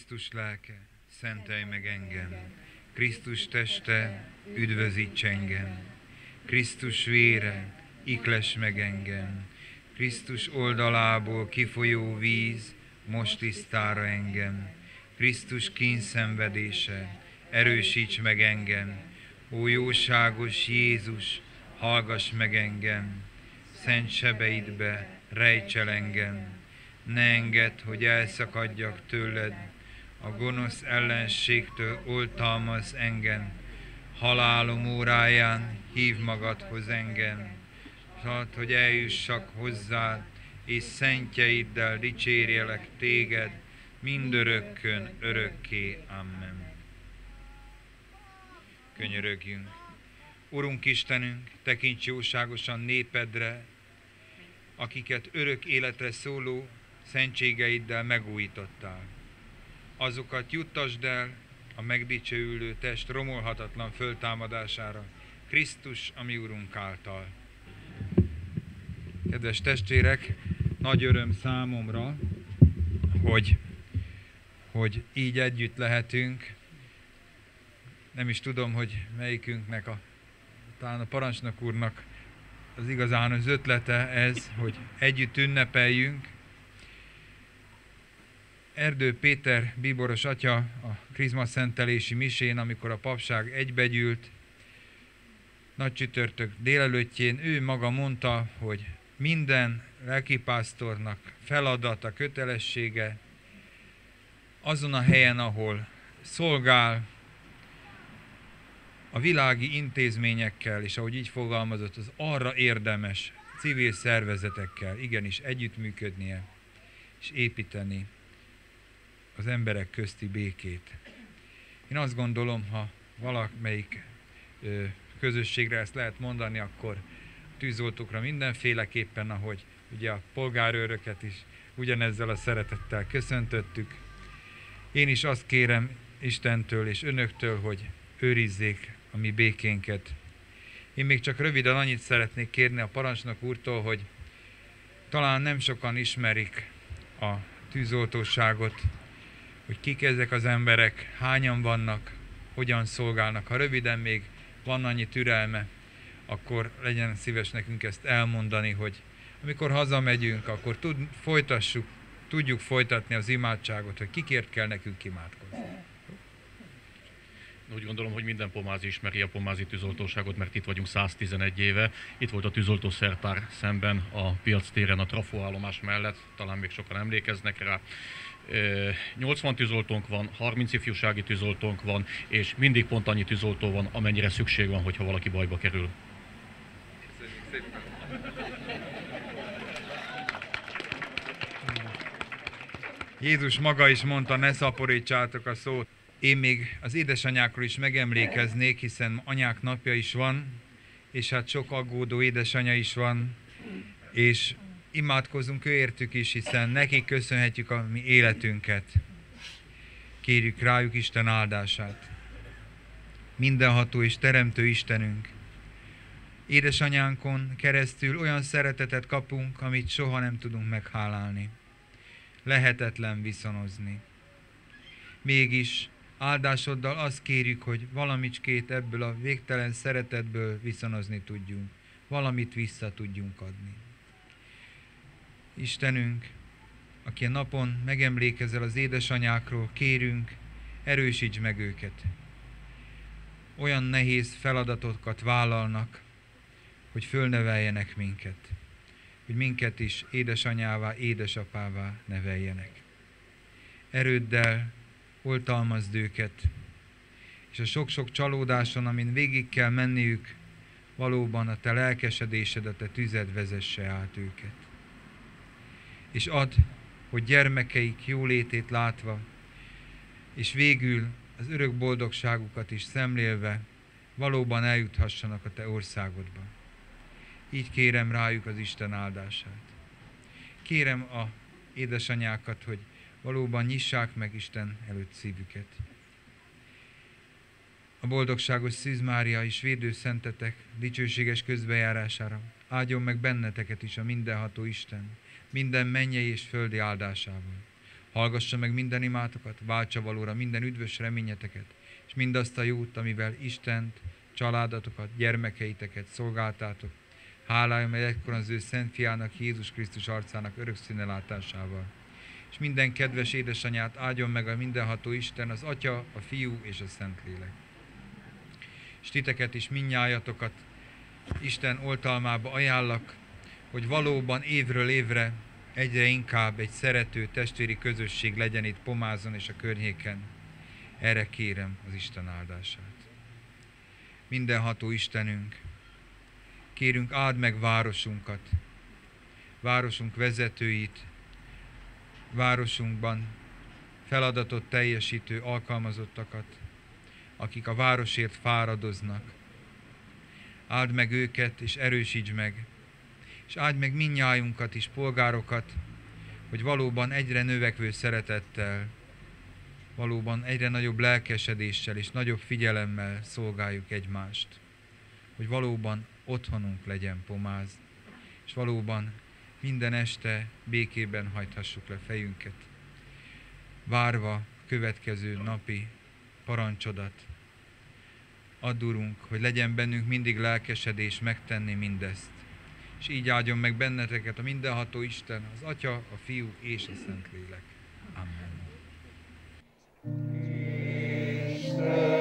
Krisztus lelke, szentelj meg engem. Krisztus teste, üdvözíts engem. Krisztus vére, ikless meg engem. Krisztus oldalából kifolyó víz, most tisztára engem. Krisztus kínszenvedése, erősíts meg engem. Ó jóságos Jézus, hallgass meg engem. Szent sebeidbe rejts el engem. Ne engedd, hogy elszakadjak tőled. A gonosz ellenségtől oltalmaz engem. Halálom óráján hív magadhoz engem. Add, hogy eljussak hozzád, és szentjeiddel dicsérjelek téged, mindörökkön, örökké. Amen. Könyörögjünk. Urunk Istenünk, tekints jóságosan népedre, akiket örök életre szóló szentségeiddel megújítottál. Azokat juttasd el a megdicsőülő test romolhatatlan föltámadására, Krisztus, a mi Urunk által. Kedves testvérek, nagy öröm számomra, hogy, hogy így együtt lehetünk. Nem is tudom, hogy melyikünknek, a, talán a parancsnok úrnak az igazán az ötlete ez, hogy együtt ünnepeljünk. Erdő Péter bíboros atya a krizma szentelési misén, amikor a papság egybegyűlt, nagy csütörtök délelőttjén, ő maga mondta, hogy minden lelkipásztornak feladata, kötelessége azon a helyen, ahol szolgál, a világi intézményekkel, és ahogy így fogalmazott, az arra érdemes civil szervezetekkel igenis együttműködnie, és építeni az emberek közti békét. Én azt gondolom, ha valamelyik ö, közösségre ezt lehet mondani, akkor tűzoltókra mindenféleképpen, ahogy ugye a polgárőröket is ugyanezzel a szeretettel köszöntöttük. Én is azt kérem Istentől és önöktől, hogy őrizzék a mi békénket. Én még csak röviden annyit szeretnék kérni a parancsnok úrtól, hogy talán nem sokan ismerik a tűzoltóságot, hogy kik ezek az emberek, hányan vannak, hogyan szolgálnak. Ha röviden még van annyi türelme, akkor legyen szíves nekünk ezt elmondani, hogy amikor hazamegyünk, akkor tud, folytassuk, tudjuk folytatni az imádságot, hogy kikért kell nekünk imádkozni. Úgy gondolom, hogy minden pomázi ismeri a pomázi tűzoltóságot, mert itt vagyunk száztizenegy éve. Itt volt a tűzoltószertár szemben a piac téren a trafóállomás mellett, talán még sokan emlékeznek rá. nyolcvan tűzoltónk van, harminc ifjúsági tűzoltónk van, és mindig pont annyi tűzoltó van, amennyire szükség van, hogyha valaki bajba kerül. Jézus maga is mondta, ne szaporítsátok a szót. Én még az édesanyákról is megemlékeznék, hiszen anyák napja is van, és hát sok aggódó édesanya is van, és imádkozunk őértük is, hiszen nekik köszönhetjük a mi életünket. Kérjük rájuk Isten áldását. Mindenható és teremtő Istenünk, édesanyánkon keresztül olyan szeretetet kapunk, amit soha nem tudunk meghálálni. Lehetetlen viszonozni. Mégis áldásoddal azt kérjük, hogy valamicskét ebből a végtelen szeretetből viszonozni tudjunk, valamit vissza tudjunk adni. Istenünk, aki a napon megemlékezel az édesanyákról, kérünk, erősíts meg őket. Olyan nehéz feladatokat vállalnak, hogy fölneveljenek minket, hogy minket is édesanyává, édesapává neveljenek. Erőddel oltalmazd őket, és a sok-sok csalódáson, amin végig kell menniük, valóban a te lelkesedésed, a te tüzed vezesse át őket. És add, hogy gyermekeik jólétét látva, és végül az örök boldogságukat is szemlélve, valóban eljuthassanak a te országodba. Így kérem rájuk az Isten áldását. Kérem a édesanyákat, hogy valóban nyissák meg Isten előtt szívüket. A boldogságos Szűz Mária és védőszentetek dicsőséges közbejárására áldjon meg benneteket is a mindenható Isten, minden mennyei és földi áldásával. Hallgassa meg minden imátokat, váltsa valóra minden üdvös reményeteket, és mindazt a jót, amivel Istent, családatokat, gyermekeiteket szolgáltátok. Hálálja meg ekkor az ő szent fiának, Jézus Krisztus arcának örök színelátásával. És minden kedves édesanyát áldjon meg a mindenható Isten, az Atya, a Fiú és a Szentlélek. És titeket is mindnyájatokat Isten oltalmába ajánlak, hogy valóban évről évre egyre inkább egy szerető testvéri közösség legyen itt Pomázon és a környéken. Erre kérem az Isten áldását. Mindenható Istenünk, kérünk, áld meg városunkat, városunk vezetőit, városunkban feladatot teljesítő alkalmazottakat, akik a városért fáradoznak. Áld meg őket, és erősítsd meg, és áld meg mindnyájunkat is, polgárokat, hogy valóban egyre növekvő szeretettel, valóban egyre nagyobb lelkesedéssel és nagyobb figyelemmel szolgáljuk egymást. Hogy valóban otthonunk legyen Pomáz, és valóban minden este békében hajthassuk le fejünket, várva következő napi parancsodat. Add, Urunk, hogy legyen bennünk mindig lelkesedés megtenni mindezt. És így áldjon meg benneteket a mindenható Isten, az Atya, a Fiú és a Szentlélek. Amen. Isten.